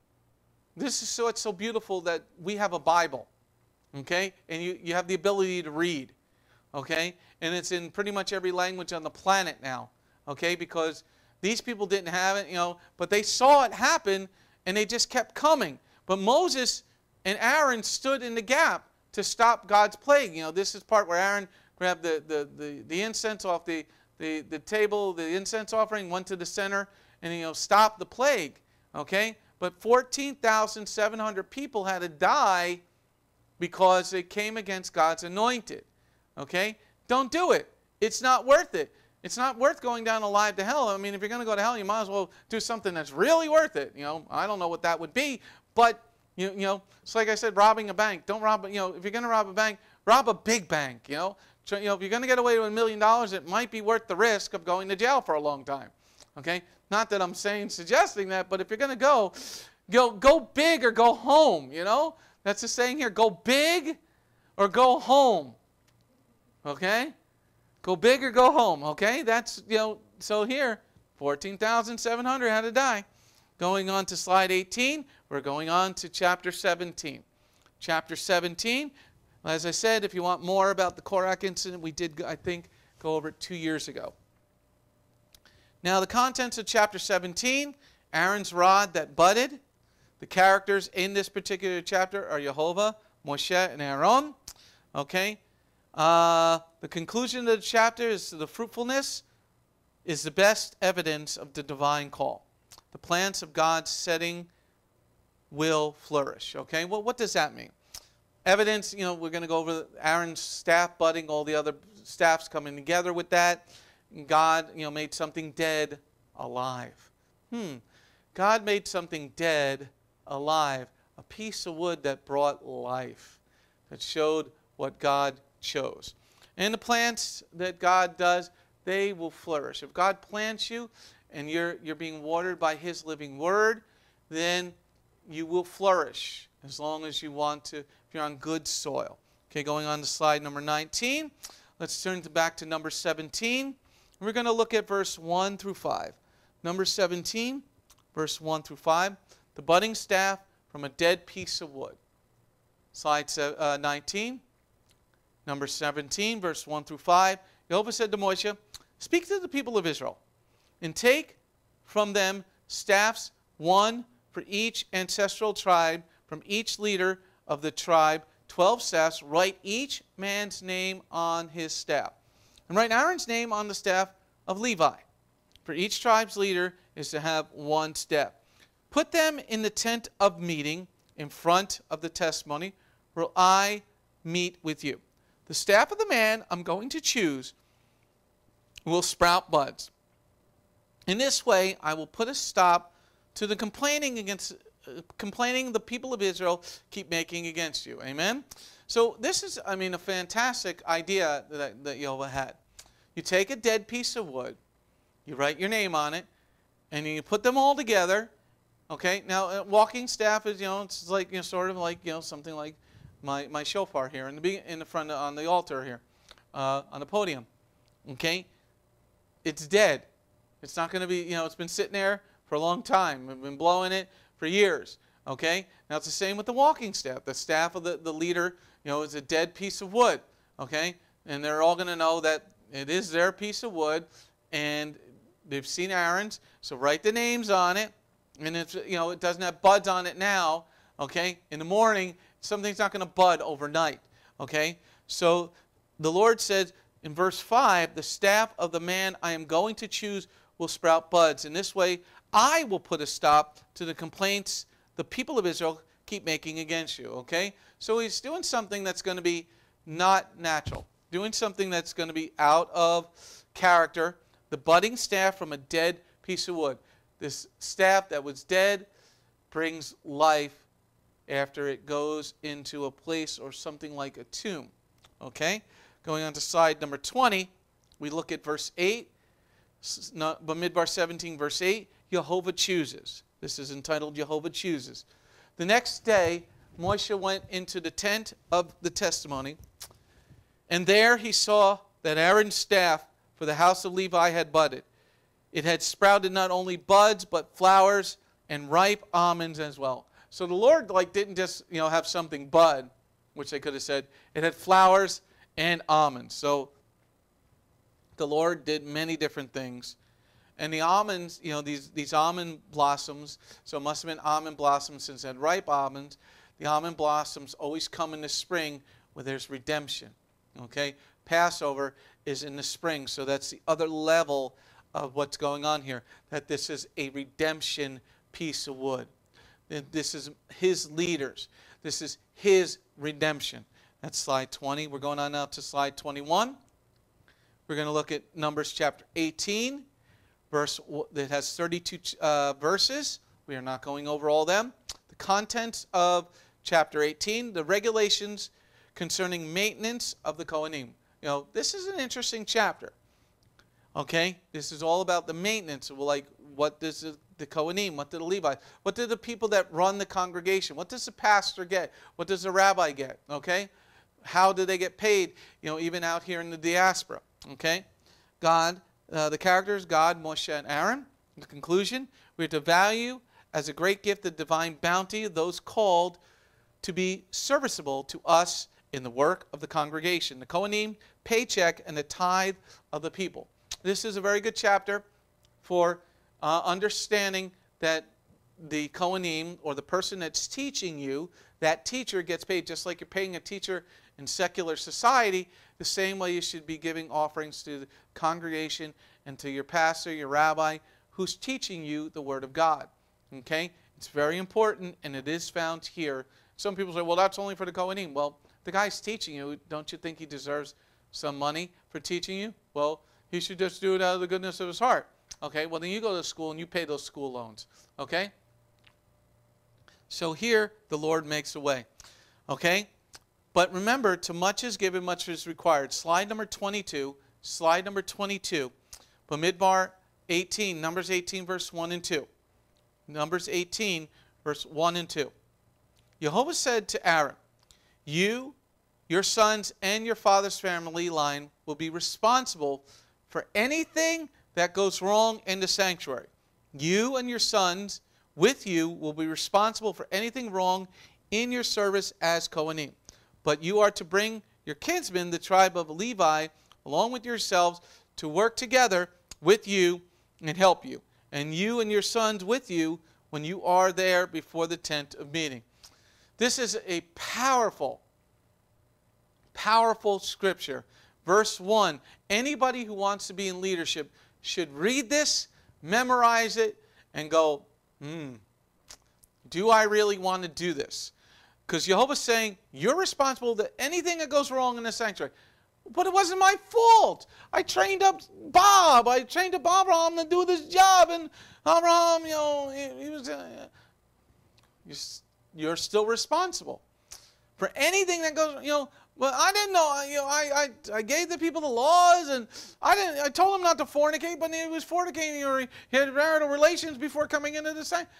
This is so, it's so beautiful that we have a Bible. Okay? And you, you have the ability to read. Okay? And it's in pretty much every language on the planet now. Okay? Because these people didn't have it, you know, but they saw it happen and they just kept coming. But Moses and Aaron stood in the gap to stop God's plague. You know, this is part where Aaron grabbed the, the, the, the incense off the, the, the table, the incense offering, went to the center, and, you know, stopped the plague. Okay? But fourteen thousand seven hundred people had to die because they came against God's anointed. Okay? Don't do it. It's not worth it. It's not worth going down alive to hell. I mean, if you're going to go to hell, you might as well do something that's really worth it. You know, I don't know what that would be, but, you, you know, it's like I said, robbing a bank. Don't rob, you know, if you're going to rob a bank, rob a big bank, you know. So, you know, if you're going to get away with a million dollars, it might be worth the risk of going to jail for a long time. Okay? Not that I'm saying, suggesting that, but if you're going to go, go, go big or go home, you know. That's the saying here, go big or go home. Okay? Go big or go home, okay? That's, you know, so here, fourteen thousand seven hundred had to die. Going on to slide eighteen, we're going on to chapter seventeen. Chapter seventeen, as I said, if you want more about the Korach incident, we did, I think, go over it two years ago. Now, the contents of chapter seventeen, Aaron's rod that budded. The characters in this particular chapter are Jehovah, Moshe, and Aaron, okay? Uh, the conclusion of the chapter is the fruitfulness is the best evidence of the divine call. The plants of God's setting will flourish. Okay, well, what does that mean? Evidence, you know, we're going to go over Aaron's staff budding, all the other staffs coming together with that. God, you know, made something dead alive. Hmm. God made something dead alive. A piece of wood that brought life, that showed what God chose. And the plants that God does, they will flourish. If God plants you and you're, you're being watered by His living word, then you will flourish as long as you want to, if you're on good soil. Okay, going on to slide number nineteen. Let's turn to back to number seventeen. We're going to look at verse one through five. Number seventeen, verse one through five. The budding staff from a dead piece of wood. Slide uh, nineteen. Number seventeen, verse one through five. Jehovah said to Moshe, speak to the people of Israel, and take from them staffs, one for each ancestral tribe, from each leader of the tribe, twelve staffs. Write each man's name on his staff. And write Aaron's name on the staff of Levi. For each tribe's leader is to have one staff. Put them in the tent of meeting in front of the testimony, where I meet with you. The staff of the man I'm going to choose will sprout buds. In this way, I will put a stop to the complaining against uh, complaining the people of Israel keep making against you. Amen? So this is, I mean, a fantastic idea that, that Jehovah had. You take a dead piece of wood, you write your name on it, and you put them all together. Okay? Now, a walking staff is, you know, it's like, you know, sort of like, you know, something like My, my shofar here in the, in the front on the altar here, uh, on the podium. Okay? It's dead. It's not going to be, you know, it's been sitting there for a long time. We've been blowing it for years. Okay? Now it's the same with the walking staff. The staff of the, the leader, you know, is a dead piece of wood. Okay? And they're all going to know that it is their piece of wood, and they've seen Aaron's, so write the names on it. And if, you know, it doesn't have buds on it now, okay? In the morning, something's not going to bud overnight, okay? So the Lord says in verse five, the staff of the man I am going to choose will sprout buds. In this way, I will put a stop to the complaints the people of Israel keep making against you, okay? So he's doing something that's going to be not natural, doing something that's going to be out of character. The budding staff from a dead piece of wood. This staff that was dead brings life after it goes into a place or something like a tomb. Okay? Going on to slide number twenty, we look at verse eight. Bamidbar seventeen, verse eight. Jehovah chooses. This is entitled Jehovah chooses. The next day, Moshe went into the tent of the testimony, and there he saw that Aaron's staff for the house of Levi had budded. It had sprouted not only buds, but flowers and ripe almonds as well. So the Lord like didn't just you know have something bud, which they could have said. It had flowers and almonds. So the Lord did many different things. And the almonds, you know, these, these almond blossoms, so it must have been almond blossoms since it had ripe almonds. The almond blossoms always come in the spring where there's redemption. Okay? Passover is in the spring, so that's the other level of what's going on here, that this is a redemption piece of wood. This is his leaders. This is his redemption. That's slide twenty. We're going on now to slide twenty-one. We're going to look at Numbers chapter eighteen. Verse that has thirty-two uh, verses. We are not going over all them. The contents of chapter eighteen, the regulations concerning maintenance of the kohanim. You know, this is an interesting chapter. Okay, this is all about the maintenance of like what does the, the kohanim, what do the Levites, what do the people that run the congregation, what does the pastor get, what does the rabbi get? Okay, how do they get paid? You know, even out here in the diaspora. Okay, God. Uh, the characters, God, Moshe, and Aaron. In conclusion, we are to value as a great gift the divine bounty of those called to be serviceable to us in the work of the congregation, the kohanim, paycheck, and the tithe of the people. This is a very good chapter for uh, understanding that the kohanim, or the person that's teaching you, that teacher gets paid just like you're paying a teacher in secular society. The same way you should be giving offerings to the congregation and to your pastor, your rabbi, who's teaching you the Word of God. Okay? It's very important, and it is found here. Some people say, well, that's only for the kohanim. Well, the guy's teaching you. Don't you think he deserves some money for teaching you? Well, he should just do it out of the goodness of his heart. Okay? Well, then you go to school and you pay those school loans. Okay? So here, the Lord makes a way. Okay? But remember, to much is given, much is required. Slide number twenty-two. Slide number twenty-two. Bamidbar eighteen. Numbers eighteen, verse one and two. Numbers eighteen, verse one and two. Jehovah said to Aaron, you, your sons, and your father's family line will be responsible for anything that goes wrong in the sanctuary. You and your sons with you will be responsible for anything wrong in your service as kohanim. But you are to bring your kinsmen, the tribe of Levi, along with yourselves, to work together with you and help you. And you and your sons with you when you are there before the tent of meeting. This is a powerful, powerful scripture. Verse one, anybody who wants to be in leadership should read this, memorize it, and go, hmm, do I really want to do this? Because Jehovah's saying, you're responsible for anything that goes wrong in the sanctuary. But it wasn't my fault. I trained up Bob. I trained up Abraham to do this job. And Abraham, you know, he, he was... Uh, you're still responsible for anything that goes, you know, well, I didn't know, you know, I, I, I gave the people the laws, and I didn't, I told him not to fornicate, but he was fornicating, or he had marital relations before coming into the sanctuary.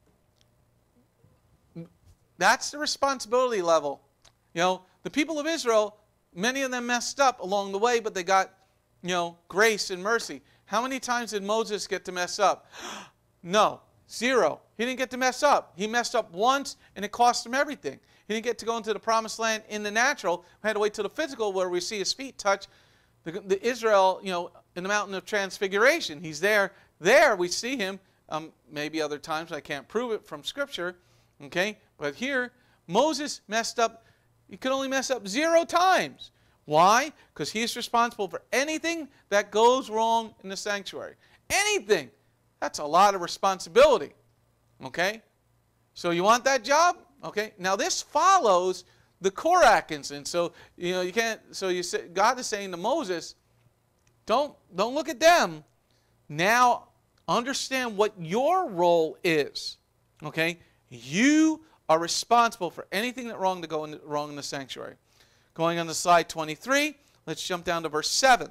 That's the responsibility level. You know, the people of Israel, many of them messed up along the way, but they got, you know, grace and mercy. How many times did Moses get to mess up? No, zero. He didn't get to mess up. He messed up once, and it cost him everything. He didn't get to go into the promised land in the natural. We had to wait till the physical, where we see his feet touch the, the Israel, you know, in the mountain of transfiguration. He's there. There we see him. Um, maybe other times I can't prove it from Scripture. Okay, but here Moses messed up. He could only mess up zero times. Why? Because he's responsible for anything that goes wrong in the sanctuary. Anything. That's a lot of responsibility. Okay? So you want that job? Okay. Now this follows the Korach incident. So you know you can't. So you say, God is saying to Moses, don't don't look at them. Now understand what your role is. Okay. You are responsible for anything that wrong to go in, wrong in the sanctuary. Going on to slide twenty-three, let's jump down to verse seven.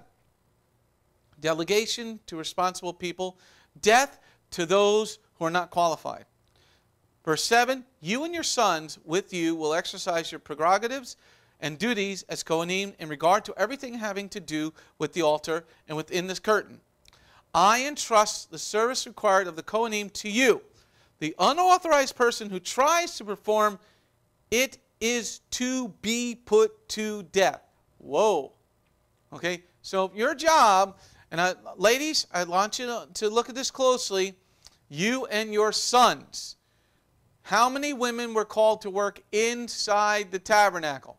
Delegation to responsible people, death to those who are not qualified. Verse seven, you and your sons with you will exercise your prerogatives and duties as kohanim in regard to everything having to do with the altar and within this curtain. I entrust the service required of the kohanim to you. The unauthorized person who tries to perform it is to be put to death. Whoa. Okay, so your job, and I, ladies, I want you to, to look at this closely. You and your sons. How many women were called to work inside the tabernacle?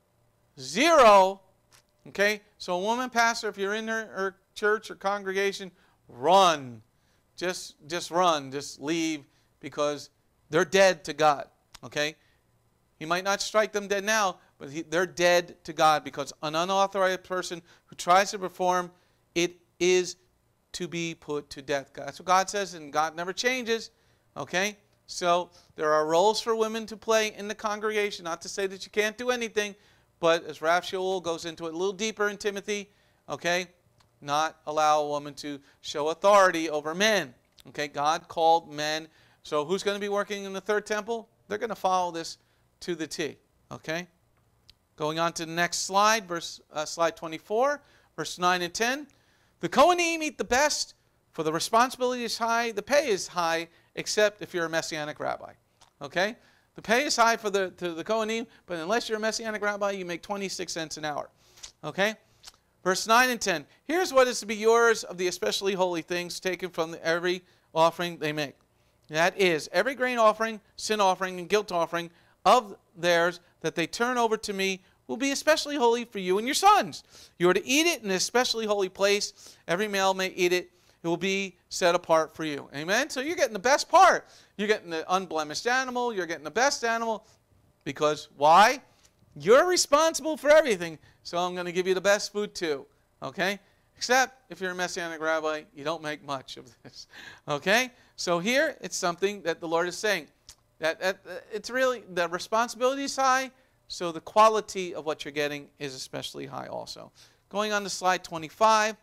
Zero. Okay, so a woman pastor, if you're in her, her church or congregation, run. Just, just run. Just leave, because they're dead to God. Okay? He might not strike them dead now, but he, they're dead to God, because an unauthorized person who tries to perform it is to be put to death. That's what God says, and God never changes. Okay? So there are roles for women to play in the congregation. Not to say that you can't do anything, but as Rav Shaul goes into it a little deeper in Timothy, okay, not allow a woman to show authority over men. Okay, God called men. So who's going to be working in the third temple? They're going to follow this to the T. Okay? Going on to the next slide, verse uh, slide twenty-four, verse nine and ten. The kohanim eat the best, for the responsibility is high, the pay is high, except if you're a messianic rabbi. Okay? The pay is high for the, to the kohanim, but unless you're a messianic rabbi, you make twenty-six cents an hour. Okay? Verse nine and ten. Here's what is to be yours of the especially holy things taken from the, every offering they make. That is, every grain offering, sin offering, and guilt offering of theirs that they turn over to me will be especially holy for you and your sons. You are to eat it in an especially holy place. Every male may eat it. It will be set apart for you. Amen? So you're getting the best part. You're getting the unblemished animal. You're getting the best animal. Because why? You're responsible for everything. So I'm going to give you the best food too. Okay? Except if you're a messianic rabbi, you don't make much of this. Okay? So here it's something that the Lord is saying. That, that it's really, the responsibility is high, so the quality of what you're getting is especially high also. Going on to slide twenty-five.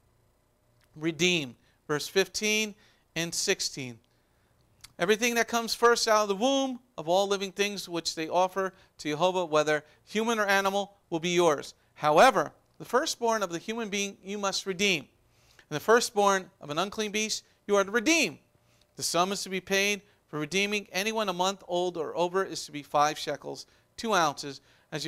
Redeem. Verse fifteen and sixteen. Everything that comes first out of the womb of all living things which they offer to Jehovah, whether human or animal, will be yours. However, the firstborn of the human being you must redeem. And the firstborn of an unclean beast you are to redeem. The sum is to be paid for redeeming anyone a month old or over is to be five shekels, two ounces, as you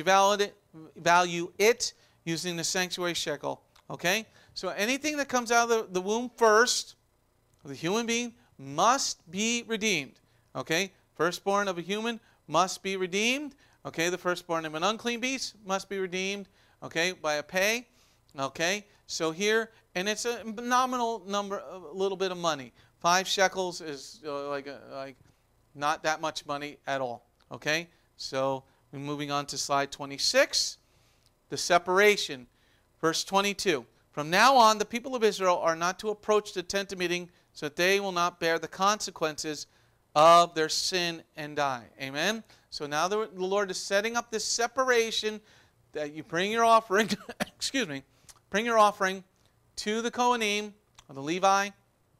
value it using the sanctuary shekel. Okay? So anything that comes out of the, the womb first of the human being must be redeemed. Okay? Firstborn of a human must be redeemed. Okay? The firstborn of an unclean beast must be redeemed. Okay? By a pay. Okay? So here, and it's a nominal number, a little bit of money. Five shekels is uh, like a, like not that much money at all. Okay? So we're moving on to slide twenty-six. The separation. Verse twenty-two. From now on, the people of Israel are not to approach the tent of meeting so that they will not bear the consequences of their sin and die. Amen? So now the, the Lord is setting up this separation that you bring your offering, excuse me, bring your offering to the kohanim, or the Levi,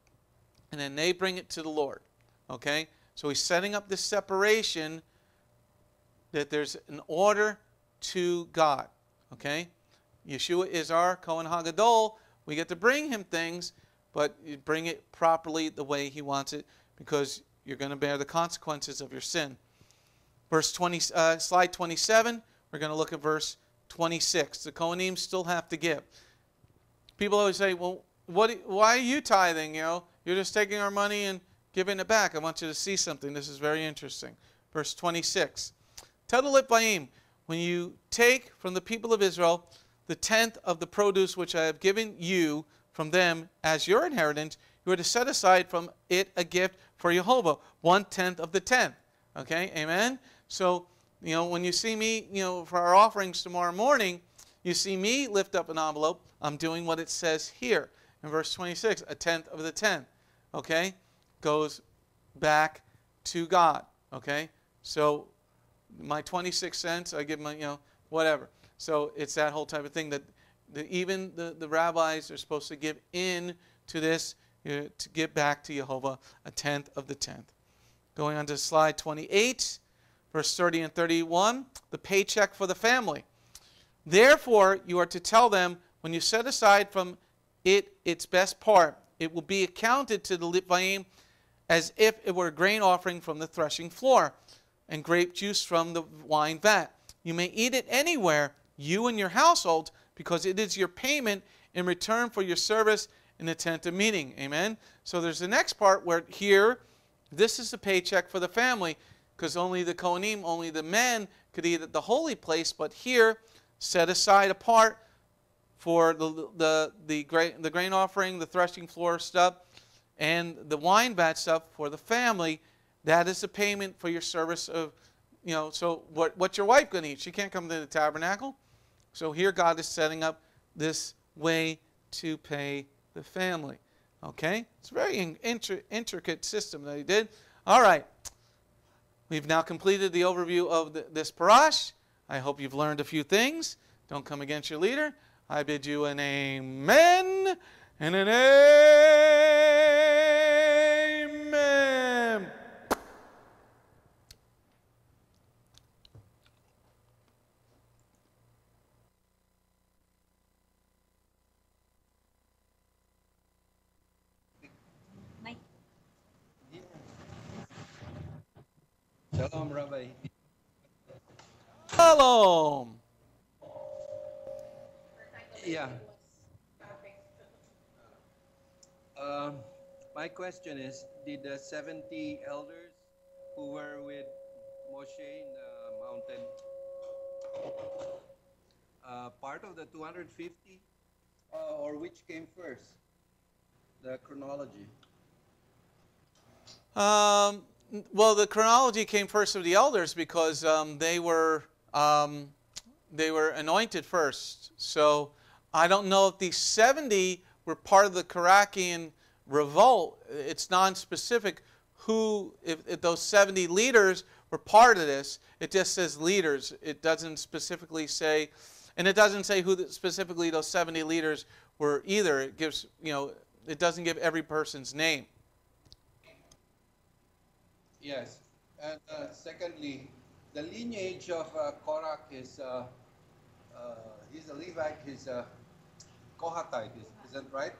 and then they bring it to the Lord. Okay? So he's setting up this separation that there's an order to God. Okay? Yeshua is our Kohen HaGadol. We get to bring him things, but you bring it properly the way he wants it, because you're going to bear the consequences of your sin. Verse twenty, uh, slide twenty-seven, we're going to look at verse twenty-six. The Kohanim still have to give. People always say, well, what, why are you tithing? You know, you're just taking our money and giving it back. I want you to see something. This is very interesting. Verse twenty-six. Tell the Litvaim, when you take from the people of Israel the tenth of the produce which I have given you from them as your inheritance, you are to set aside from it a gift for Jehovah, one-tenth of the tenth. Okay, amen? So, you know, when you see me, you know, for our offerings tomorrow morning, you see me lift up an envelope, I'm doing what it says here. In verse twenty-six, a tenth of the tenth, okay, goes back to God, okay? So, my twenty-six cents, I give my, you know, whatever. So it's that whole type of thing that the, even the, the rabbis are supposed to give in to this, you know, to give back to Jehovah a tenth of the tenth. Going on to slide twenty-eight, verse thirty and thirty-one, the paycheck for the family. Therefore, you are to tell them, when you set aside from it its best part, it will be accounted to the Levim as if it were a grain offering from the threshing floor, and grape juice from the wine vat. You may eat it anywhere, you and your household, because it is your payment in return for your service in the tent of meeting. Amen? So there's the next part where here, this is the paycheck for the family, because only the kohanim, only the men could eat at the holy place, but here, set aside apart for the, the, the, grain, the grain offering, the threshing floor stuff, and the wine vat stuff for the family. That is the payment for your service of, you know, so what, what's your wife going to eat? She can't come to the tabernacle. So here God is setting up this way to pay the family. Okay? It's a very intri intricate system that he did. All right. We've now completed the overview of the, this parash. I hope you've learned a few things. Don't come against your leader. I bid you an amen and an amen. Shalom, Rabbi. Shalom. Yeah. Uh, my question is, did the seventy elders who were with Moshe in the mountain, uh, part of the two hundred fifty, uh, or which came first? The chronology. Um, well, the chronology came first of the elders because um, they were um, they were anointed first. So I don't know if these seventy were part of the Korachian revolt. It's non-specific who, if, if those seventy leaders were part of this. It just says leaders. It doesn't specifically say, and it doesn't say who the, specifically those seventy leaders were either. It gives, you know, it doesn't give every person's name. Yes. And uh, secondly, the lineage of uh, Korach is, uh, uh, he's a Levite, he's a Kohathite, is, isn't right?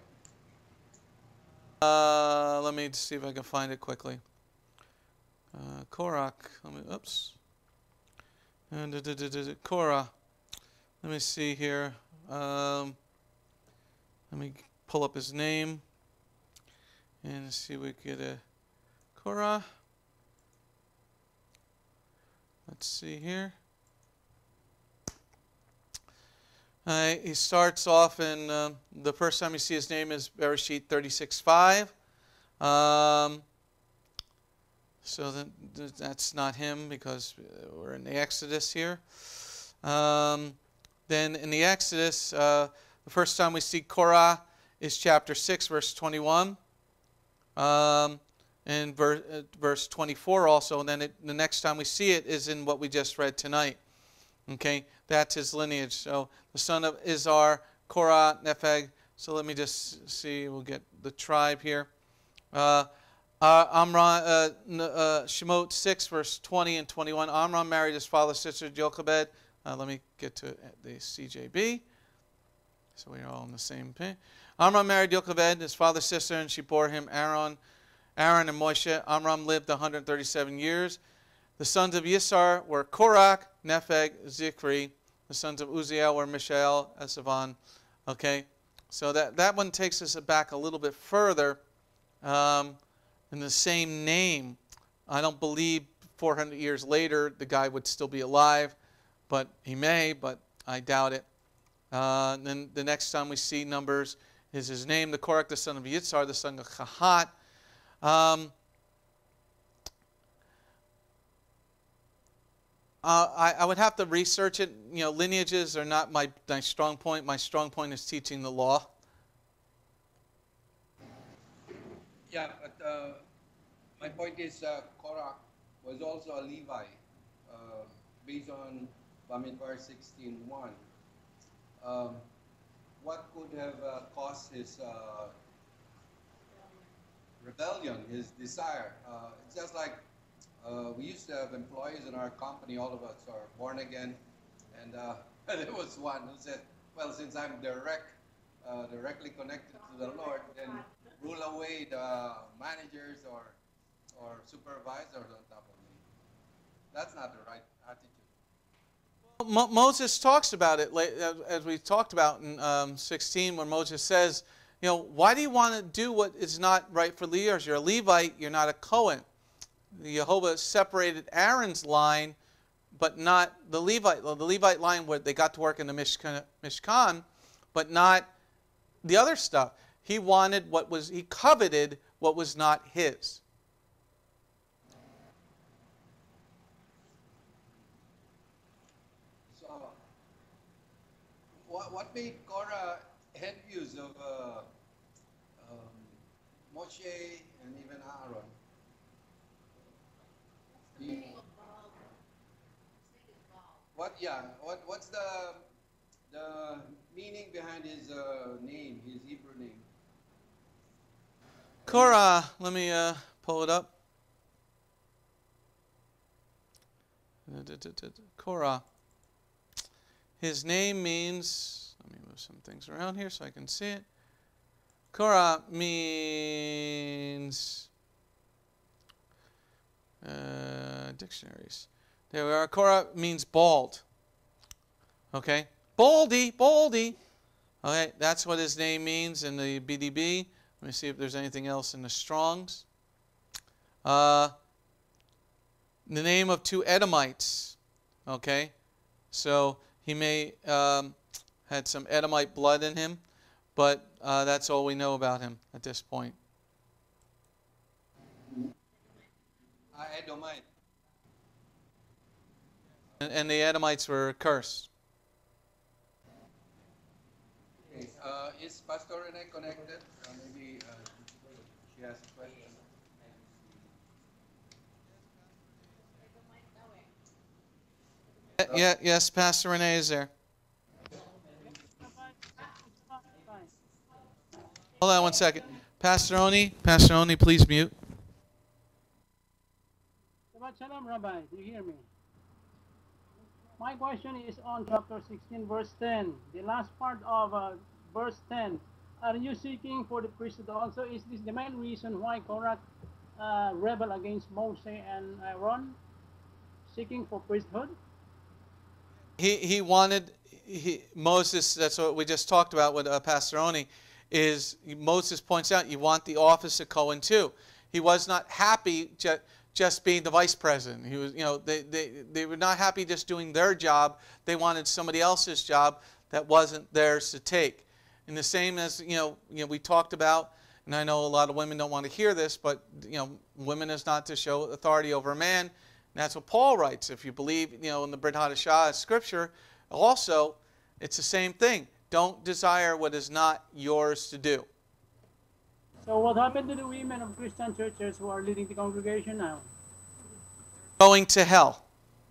Uh, let me see if I can find it quickly. Uh, Korach, let me, oops. And uh, Korah, let me see here. Um, let me pull up his name and see if we get a Korah. Let's see here. Uh, he starts off in, uh, the first time you see his name is Bereshit thirty-six five. Um, so that, that's not him because we're in the Exodus here. Um, then in the Exodus, uh, the first time we see Korah is chapter six, verse twenty-one. Um, and ver uh, verse twenty-four also. And then it, the next time we see it is in what we just read tonight. Okay, that's his lineage. So the son of Izhar, Korah, Nepheg. So let me just see. We'll get the tribe here. Uh, uh, Amram, uh, uh, Shemot six, verse twenty and twenty-one. Amram married his father's sister, Jochebed. Uh, let me get to the C J B. So we're all on the same page. Amram married Jochebed, his father's sister, and she bore him Aaron, Aaron and Moshe. Amram lived one hundred thirty-seven years. The sons of Yisar were Korach, Nepheg, Zikri. The sons of Uziel were Mishael, Esavan. Okay, so that, that one takes us back a little bit further um, in the same name. I don't believe four hundred years later the guy would still be alive, but he may, but I doubt it. Uh, then the next time we see Numbers is his name, the Korach, the son of Yitzhar, the son of Chahat. Um, Uh, I, I would have to research it. You know, lineages are not my, my strong point. My strong point is teaching the law. Yeah, but uh, my point is uh, Korach was also a Levi, uh, based on Bamidbar sixteen one. Um, what could have uh, caused his uh, rebellion, his desire? Uh, it's just like Uh, we used to have employees in our company, all of us are born again, and uh, there was one who said, well, since I'm direct, uh, directly connected to the Lord, then rule away the managers or, or supervisors on top of me. That's not the right attitude. Mo Moses talks about it, as we talked about in um, sixteen, when Moses says, you know, why do you want to do what is not right for leaders? You're a Levite, you're not a Cohen. Jehovah separated Aaron's line, but not the Levite. The Levite line where they got to work in the Mishkan, Mishkan, but not the other stuff. He wanted what was, he coveted what was not his. So, what, what made Korah envious of uh, um, Moshe and even Aaron? He, what? Yeah. What? What's the the meaning behind his uh, name, his Hebrew name? Korah, let me uh, pull it up. Korah. His name means, let me move some things around here so I can see it. Korah means, uh, dictionaries. There we are. Korah means bald. Okay? Baldy, baldy. Okay, that's what his name means in the B D B. Let me see if there's anything else in the Strongs. Uh, the name of two Edomites. Okay? So he may um, had some Edomite blood in him, but uh, that's all we know about him at this point. Uh, Edomite. And, and the Edomites were cursed. Okay. Uh, is Pastor Renee connected? Uh, maybe uh, she has a question. Yeah, yes, Pastor Renee is there. Hold on one second. Pastor Oni, Pastor Oni, please mute. Shabbat Shalom, Rabbi. Do you hear me? My question is on chapter sixteen, verse ten. The last part of uh, verse ten. Are you seeking for the priesthood also? Is this the main reason why Korach uh, rebelled against Moses and Aaron? Seeking for priesthood? He, he wanted, he, Moses, that's what we just talked about with uh, Pastor Oni, is Moses points out you want the office of Cohen too. He was not happy ju just being the vice president. He was, you know, they, they, they were not happy just doing their job. They wanted somebody else's job that wasn't theirs to take. And the same as, you know, you know, we talked about, and I know a lot of women don't want to hear this, but, you know, women is not to show authority over a man. And that's what Paul writes. If you believe, you know, in the Brit Hadashah scripture, also, it's the same thing. Don't desire what is not yours to do. So what happened to the women of Christian churches who are leading the congregation now? Going to hell.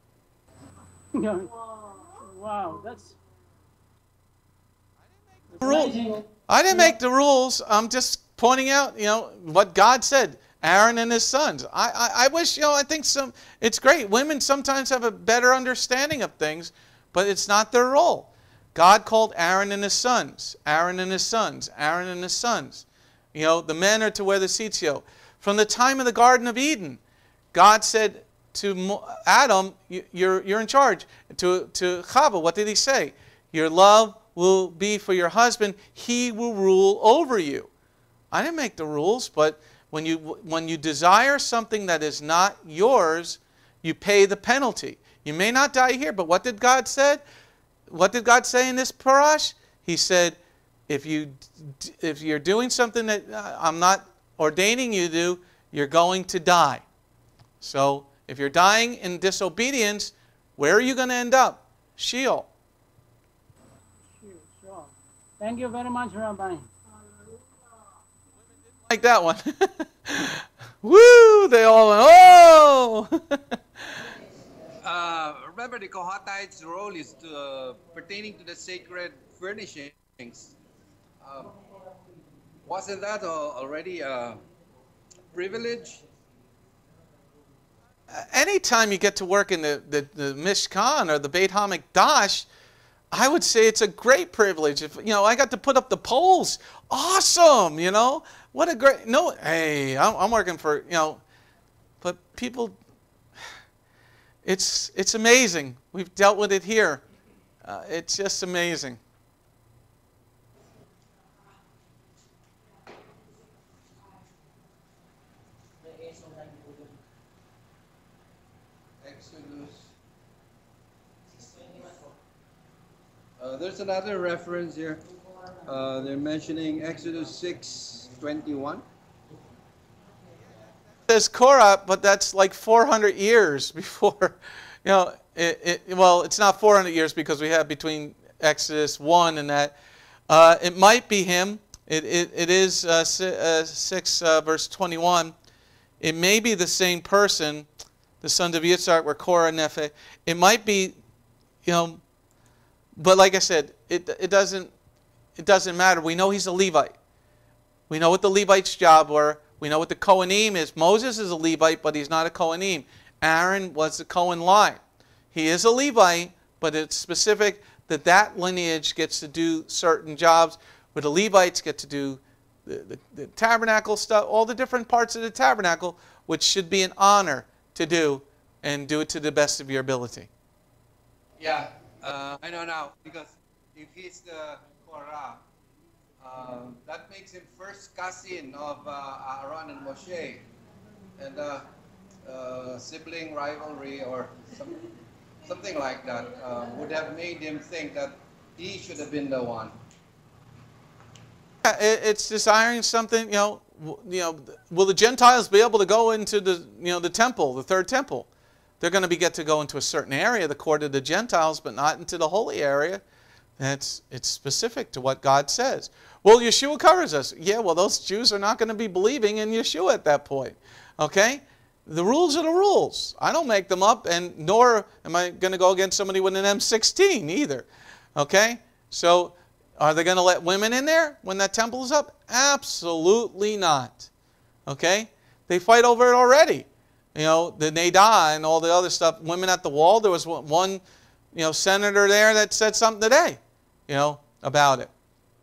Wow, that's... Rules. I didn't make the rules. I'm just pointing out, you know, what God said. Aaron and his sons. I, I, I wish, you know, I think some, it's great. Women sometimes have a better understanding of things, but it's not their role. God called Aaron and his sons, Aaron and his sons, Aaron and his sons. You know, the men are to wear the tzitziot. From the time of the Garden of Eden, God said to Adam, you're, you're in charge. To, to Chava, what did he say? Your love will be for your husband. He will rule over you. I didn't make the rules, but when you, when you desire something that is not yours, you pay the penalty. You may not die here, but what did God say? What did God say in this parash? He said, if, you, if you're doing something that I'm not ordaining you to do, you're going to die. So if you're dying in disobedience, where are you going to end up? Sheol. Sure, sure. Thank you very much, Rabbi. Like that one. Woo! They all went, oh! uh, remember, the Kohatites' role is to, uh, pertaining to the sacred furnishings. Uh, wasn't that uh, already a privilege? anytime you get to work in the, the, the Mishkan or the Beit HaMikdash, I would say it's a great privilege. If, you know, I got to put up the poles. Awesome, you know. What a great, no, hey, I'm, I'm working for, you know, but people, it's, it's amazing. We've dealt with it here. Uh, it's just amazing. Uh, there's another reference here. Uh, they're mentioning Exodus six twenty-one. It says Korach, but that's like four hundred years before, you know, it, it, well, it's not four hundred years because we have between Exodus one and that. Uh, it might be him. It, it, it is uh, six uh, verse twenty-one. It may be the same person. The sons of Yitzhak were Korah and Nephi. It might be, you know, but like I said, it, it, doesn't, it doesn't matter. We know he's a Levite. We know what the Levites' job were. We know what the kohanim is. Moses is a Levite, but he's not a kohanim. Aaron was the Kohen line. He is a Levite, but it's specific that that lineage gets to do certain jobs, where the Levites get to do the, the, the tabernacle stuff, all the different parts of the tabernacle, which should be an honor to do, and do it to the best of your ability. Yeah, uh, I know now, because if he's the Korah, uh, that makes him first cousin of uh, Aaron and Moshe, and uh, uh, sibling rivalry or some, something like that uh, would have made him think that he should have been the one. It's desiring something, you know, you know, will the Gentiles be able to go into the, you know, the temple, the third temple? They're going to be get to go into a certain area, the court of the Gentiles, but not into the holy area. That's, it's specific to what God says. Well, Yeshua covers us. Yeah, well, those Jews are not going to be believing in Yeshua at that point. Okay? The rules are the rules. I don't make them up, and nor am I going to go against somebody with an M sixteen either. Okay? So, are they going to let women in there when that temple is up? Absolutely not. Okay? They fight over it already. You know, the Nada and all the other stuff, women at the wall. There was one, you know, senator there that said something today, you know, about it.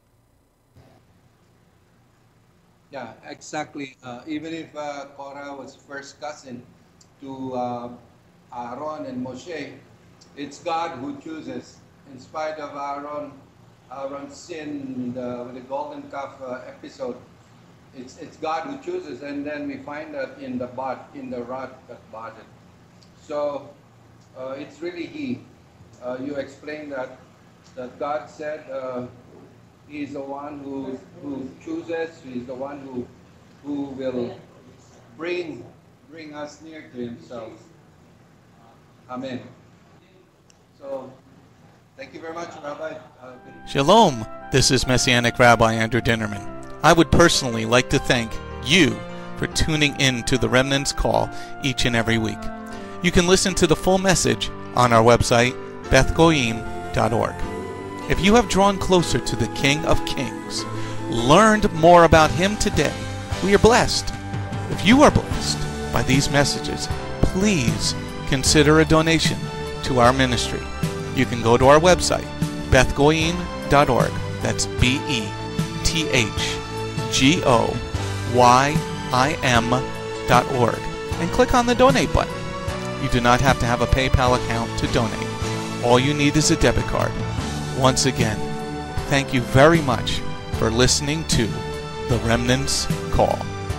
Yeah, exactly. Uh, even if uh, Korah was first cousin to uh, Aaron and Moshe, it's God who chooses. In spite of Aaron, Aaron's sin the, with the golden calf uh, episode, it's it's God who chooses, and then we find that in the bud, in the rod that budded. So uh, it's really He. Uh, you explained that that God said uh, He's the one who who chooses. He's the one who who will bring bring us near to Himself. Amen. So. Thank you very much, Rabbi. Uh, Shalom. This is Messianic Rabbi Andrew Dinnerman. I would personally like to thank you for tuning in to the Remnant's Call each and every week. You can listen to the full message on our website, beth goyim dot org. If you have drawn closer to the King of Kings, learned more about Him today, we are blessed. If you are blessed by these messages, please consider a donation to our ministry. You can go to our website, beth goyim dot org. That's B E T H G O Y I M dot org. And click on the donate button. You do not have to have a PayPal account to donate. All you need is a debit card. Once again, thank you very much for listening to The Remnant's Call.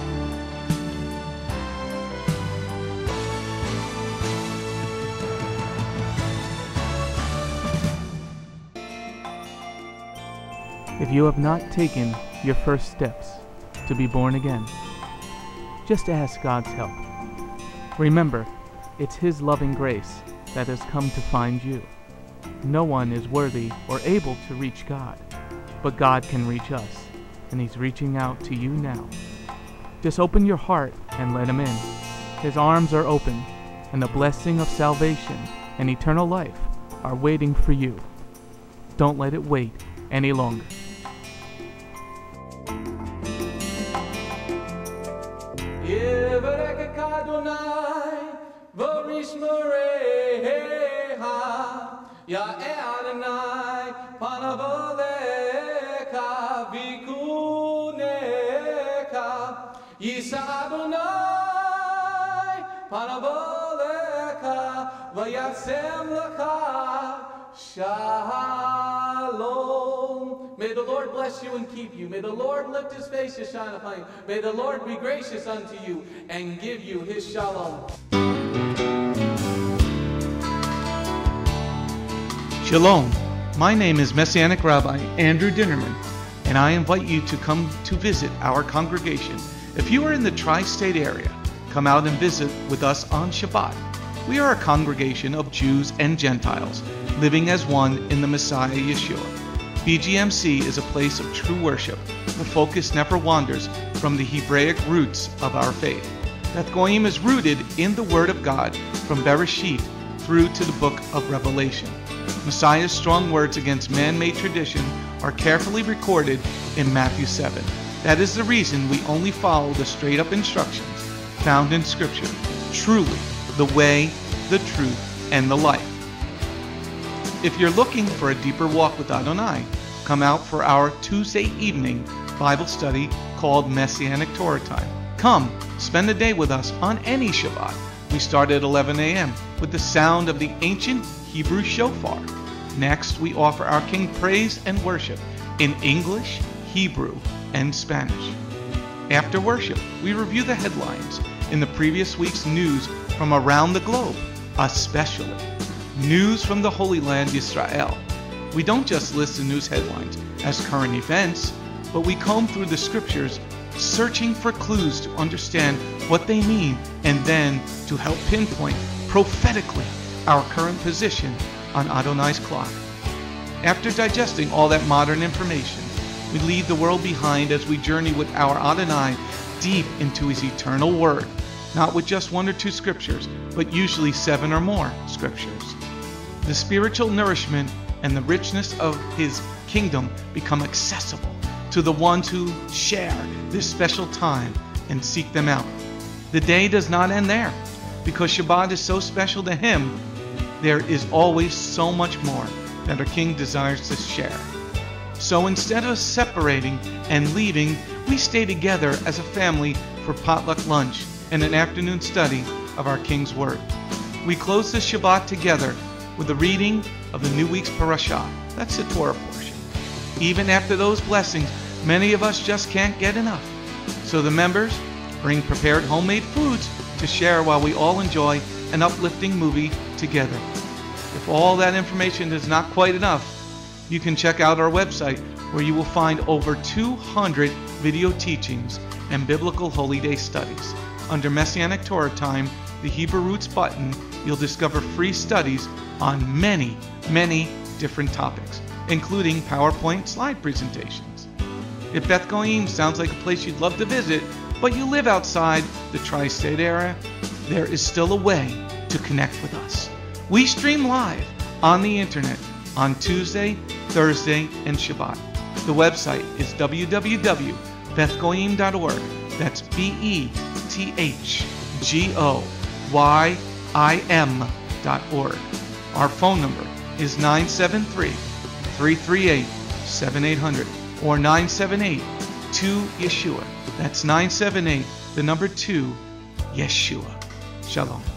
If you have not taken your first steps to be born again, just ask God's help. Remember, it's His loving grace that has come to find you. No one is worthy or able to reach God, but God can reach us, and He's reaching out to you now. Just open your heart and let Him in. His arms are open, and the blessing of salvation and eternal life are waiting for you. Don't let it wait any longer. Adonai, Yishmereha, Ya Adonai, Panavalecha, Vikuneka, Yisa Adonai, Panavalecha, Vayasem Lecha, Shalom. May the Lord bless you and keep you. May the Lord lift his face to shine upon you. May the Lord be gracious unto you and give you his shalom. Shalom. My name is Messianic Rabbi Andrew Dinnerman, and I invite you to come to visit our congregation. If you are in the tri-state area, come out and visit with us on Shabbat. We are a congregation of Jews and Gentiles, living as one in the Messiah Yeshua. B G M C is a place of true worship. The focus never wanders from the Hebraic roots of our faith. Beth Goyim is rooted in the Word of God from Bereshit through to the book of Revelation. Messiah's strong words against man-made tradition are carefully recorded in Matthew seven. That is the reason we only follow the straight-up instructions found in Scripture. Truly, the way, the truth, and the life. If you're looking for a deeper walk with Adonai, come out for our Tuesday evening Bible study called Messianic Torah Time. Come, spend the day with us on any Shabbat. We start at eleven a m with the sound of the ancient Hebrew shofar. Next, we offer our King praise and worship in English, Hebrew, and Spanish. After worship, we review the headlines in the previous week's news from around the globe, especially news from the Holy Land, Israel. We don't just list the news headlines as current events, but we comb through the scriptures, searching for clues to understand what they mean, and then to help pinpoint prophetically our current position on Adonai's clock. After digesting all that modern information, we leave the world behind as we journey with our Adonai deep into his eternal word, not with just one or two scriptures, but usually seven or more scriptures. The spiritual nourishment and the richness of his kingdom become accessible to the ones who share this special time and seek them out. The day does not end there. Because Shabbat is so special to him, there is always so much more that our King desires to share. So instead of separating and leaving, we stay together as a family for potluck lunch and an afternoon study of our King's Word. We close the Shabbat together with the reading of the new week's parashah. That's the Torah portion. Even after those blessings, many of us just can't get enough. So the members bring prepared homemade foods to share while we all enjoy an uplifting movie together. If all that information is not quite enough, you can check out our website where you will find over two hundred video teachings and biblical holy day studies. Under Messianic Torah Time, the Hebrew Roots button, you'll discover free studies on many, many different topics, including PowerPoint slide presentations. If Beth Goyim sounds like a place you'd love to visit, but you live outside the tri-state area, there is still a way to connect with us. We stream live on the internet on Tuesday, Thursday, and Shabbat. The website is w w w dot beth goyim dot org. That's B E T H G O Y I M dot org. Our phone number is nine seven three, three three eight, seven eight zero zero or nine seven eight, two Yeshua. That's nine seven eight, the number two, Yeshua. Shalom.